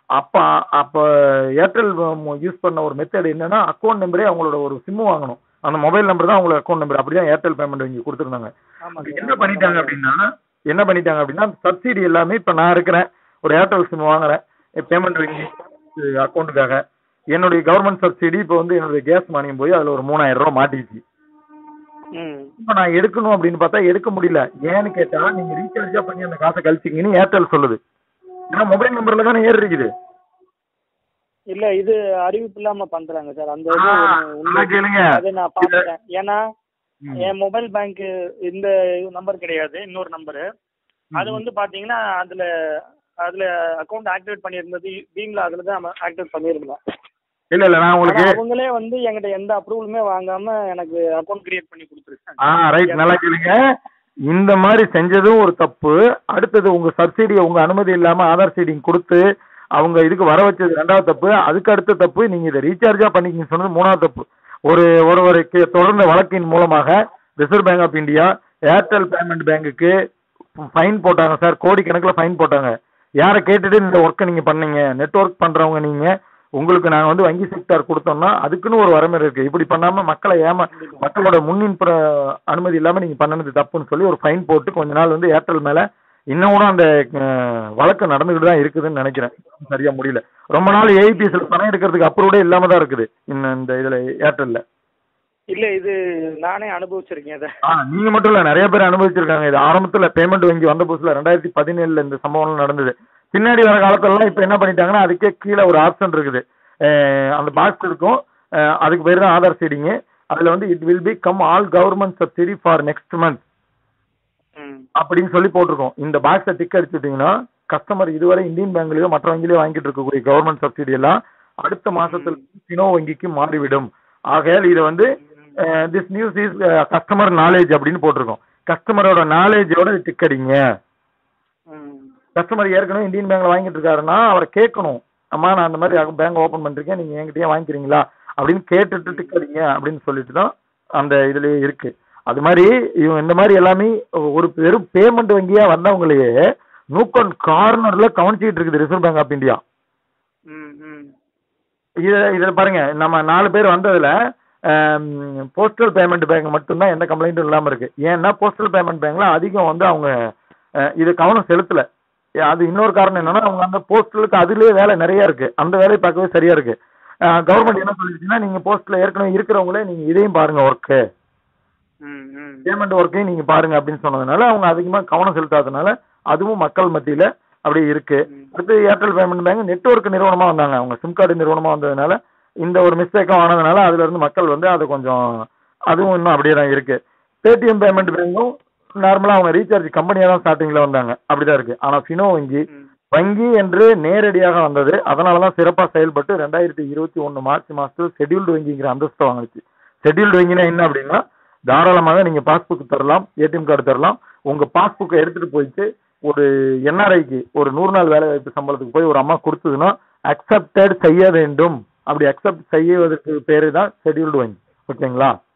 B: அப்ப ஏர்டெல் யூஸ் பண்ண ஒரு மெத்தட் என்னன்னா, அக்கௌண்ட் நம்பரே அவங்களோட ஒரு சிம் வாங்கணும், அந்த மொபைல் நம்பர் தான் அவங்களோட அக்கௌண்ட் நம்பர். அப்படிதான் ஏர்டெல் பேமெண்ட் வங்கி கொடுத்துருந்தாங்க. என்ன பண்ணிட்டாங்க அப்படின்னா சப்சிடி எல்லாமே இப்ப நான் இருக்கிறேன், ஒரு ஏர்டெல் சிம் வாங்குறேன் பேமெண்ட் வங்கி அக்கௌண்ட்டுக்காக, என்னுடைய கவர்மெண்ட் சப்சிடி இப்போ வந்து என்னுடைய கேஸ் மானியம் போய் அதுல ஒரு 3000 ரூபாய் மாட்டிச்சு. இப்ப நான் எடுக்கணும் அப்படின்னு பார்த்தா எடுக்க முடியல. ஏன்னு கேட்டா நீங்க ரீசார்ஜா பண்ணி அந்த காசை கழிச்சிங்கன்னு ஏர்டெல் சொல்லுது. ஏன்னா மொபைல் நம்பர்ல தானே ஏறி இருக்குது.
A: இல்ல, இது அறிவிப்பு இல்லாம பண்றாங்க சார். அந்த அதை நான் பாத்துறேன். ஏன்னா என் மொபைல் பேங்க் இந்த நம்பர் கிடையாது, இன்னொரு நம்பரு. அது வந்து பாத்தீங்கன்னா அதுல அதில் அக்கௌண்ட் ஆக்டிவேட் பண்ணியிருந்தது பீம்ல, அதில் தான் ஆக்டிவேட் பண்ணியிருந்தேன்.
B: இல்ல நான் உங்களுக்கு
A: அவங்களே வந்து என்கிட்ட எந்த அப்ரூவலுமே வாங்காம எனக்கு அக்கௌண்ட் கிரியேட் பண்ணி கொடுத்துருக்காங்க.
B: ரைட், நல்லா கேளுங்க. இந்த மாதிரி செஞ்சதும் ஒரு தப்பு. அடுத்தது உங்க சப்சிடியை உங்க அனுமதி இல்லாம ஆதார் சீடிங் கொடுத்து அவங்க இதுக்கு வர வச்சது 2வது தப்பு. அதுக்கு அடுத்த தப்பு நீங்க இதை ரீசார்ஜா பண்ணிக்கிங்க சொன்னது 3வது தப்பு. ஒருவருக்கு தொடர்ந்த வழக்கின் மூலமாக reserve bank of India Airtel payment பேங்குக்கு ஃபைன் போட்டாங்க சார், கோடிக்கணக்கில் ஃபைன் போட்டாங்க. யாரை கேட்டுட்டு இந்த ஒர்க்கை நீங்க பண்ணீங்க? நெட்வொர்க் பண்றவங்க நீங்க, உங்களுக்கு நாங்க வந்து வங்கி செக்டார் கொடுத்தோம்னா அதுக்குன்னு ஒரு வரமுறை இருக்கு. இப்படி பண்ணாம மக்களோட முன்னின் அனுமதி இல்லாம நீங்க பண்ணது தப்புன்னு சொல்லி ஒரு ஃபைன் போட்டு கொஞ்ச நாள் வந்து ஏர்டெல் மேல இன்னும் கூட அந்த வழக்கு நடந்துகிட்டு தான் இருக்குதுன்னு நினைக்கிறேன். சரியா முடியல. ரொம்ப நாள் ஏஐபிஎஸ்ல பணம் எடுக்கிறதுக்கு அப்ரூவ்டே இல்லாம தான் இருக்குது இந்த இதுல ஏர்டெல்ல.
A: இல்ல இது நானே அனுபவிச்சிருக்கேன் இதை.
B: நீங்க மட்டும் இல்ல, நிறைய பேர் அனுபவிச்சிருக்காங்க. இது ஆரம்பத்துல பேமெண்ட் வங்கி வந்த புதுசுல 2017 இந்த சம்பவம் நடந்தது. பின்னாடி வர காலத்துலலாம் இப்ப என்ன பண்ணிட்டாங்கன்னா அதுக்கே கீழே ஒரு ஆப்ஷன் இருக்குது. அந்த பாக்ஸ் இருக்கும், அதுக்கு பேர் தான் ஆதார் சீடிங். அதுல வந்து it will be come all government subsidy for next month அப்படின்னு சொல்லி போட்டிருக்கோம். இந்த பாக்ஸை டிக் அடிச்சுட்டீங்கன்னா கஸ்டமர் இதுவரை இந்தியன் பேங்க்லயோ மற்ற வங்கிலயோ வாங்கிட்டு இருக்கக்கூடிய கவர்மெண்ட் சப்சிடி எல்லாம் அடுத்த மாசத்துல ஃபினோ வங்கிக்கு மாறிவிடும். ஆகையால் இதை வந்து this news is customer knowledge அப்படின்னு போட்டிருக்கோம். கஸ்டமரோட நாலேஜோட டிக் அடிங்க. கஸ்டமர் ஏற்கனவே இந்தியன் பேங்க்ல வாங்கிட்டு இருக்காருன்னா அவரை கேட்கணும், அம்மா நான் அந்த மாதிரி பேங்க் ஓபன் பண்ணிருக்கேன், நீங்க என்கிட்டயே வாங்கிக்கிறீங்களா அப்படின்னு கேட்டுட்டு டிக் அடிங்க அப்படின்னு சொல்லிட்டு தான் அந்த இதுலயே இருக்கு. அது மாதிரி இவங்க இந்த மாதிரி எல்லாமே ஒரு வெறும் பேமெண்ட் வங்கியா வந்தவங்களையே நூக்கன் கார்னர்ல கவனிச்சுட்டு இருக்குது ரிசர்வ் பேங்க் ஆஃப் இந்தியா. இதுல பாருங்க, நம்ம 4 பேர் வந்ததுல போஸ்டல் பேமெண்ட் பேங்க் மட்டும்தான் எந்த கம்ப்ளைண்ட்டும் இல்லாம இருக்கு. ஏன்னா போஸ்டல் பேமெண்ட் பேங்க்ல அதிகம் வந்து அவங்க இது கவனம் செலுத்தல. அது இன்னொரு காரணம் என்னன்னா அவங்க அந்த போஸ்டலுக்கு அதுலயே வேலை நிறைய இருக்கு, அந்த வேலையை பார்க்கவே சரியா இருக்கு. கவர்மெண்ட் என்ன சொல்லிடுச்சுன்னா நீங்க போஸ்ட்ல ஏற்கனவே இருக்கிறவங்களே நீங்க இதையும் பாருங்க, ஒர்க்கு பேமெண்ட் ஒர்க்கையும் நீங்க பாருங்க அப்படின்னு சொன்னதுனால அவங்க அதிகமா கவனம் செலுத்தாதனால அதுவும் மக்கள் மத்தியில அப்படியே இருக்கு. அடுத்து ஏர்டெல் பேமெண்ட் பேங்க் நெட்வொர்க் நிறுவனமா வந்தாங்க, அவங்க சிம் கார்டு நிறுவனமா வந்ததுனால இந்த ஒரு மிஸ்டேக்கும் ஆனதுனால அதுல இருந்து மக்கள் வந்து அது கொஞ்சம் அதுவும் இன்னும் அப்படியே தான் இருக்கு. பேடிஎம் பேமெண்ட் பேங்கும் நார்மலா அவங்க ரீசார்ஜ் கம்பெனியா தான் ஸ்டார்டிங்ல வந்தாங்க, அப்படிதான் இருக்கு. ஆனா ஃபினோ வங்கி என்று நேரடியாக வந்தது, அதனாலதான் சிறப்பா செயல்பட்டு 2021 மார்ச் மாசத்துல ஷெட்யூல்டு வங்கிங்கிற அந்தஸ்தை வாங்கிச்சு. ஷெட்யூல்டு வங்கினா என்ன அப்படின்னா தாராளமாக நீங்க பாஸ்புக் தரலாம், ஏடிஎம் கார்டு தரலாம். உங்க பாஸ்புக்கை எடுத்துட்டு போயிட்டு ஒரு என்ஆர்ஐக்கு ஒரு 100 நாள் வேலை வாய்ப்பு சம்பளத்துக்கு போய் ஒரு அம்மா கொடுத்ததுன்னா அக்செப்டட் செய்ய வேண்டும். அப்படி அக்செப்ட் செய்வதற்கு பேரு தான் ஷெட்யூல்டு வங்கி. ஓகேங்களா?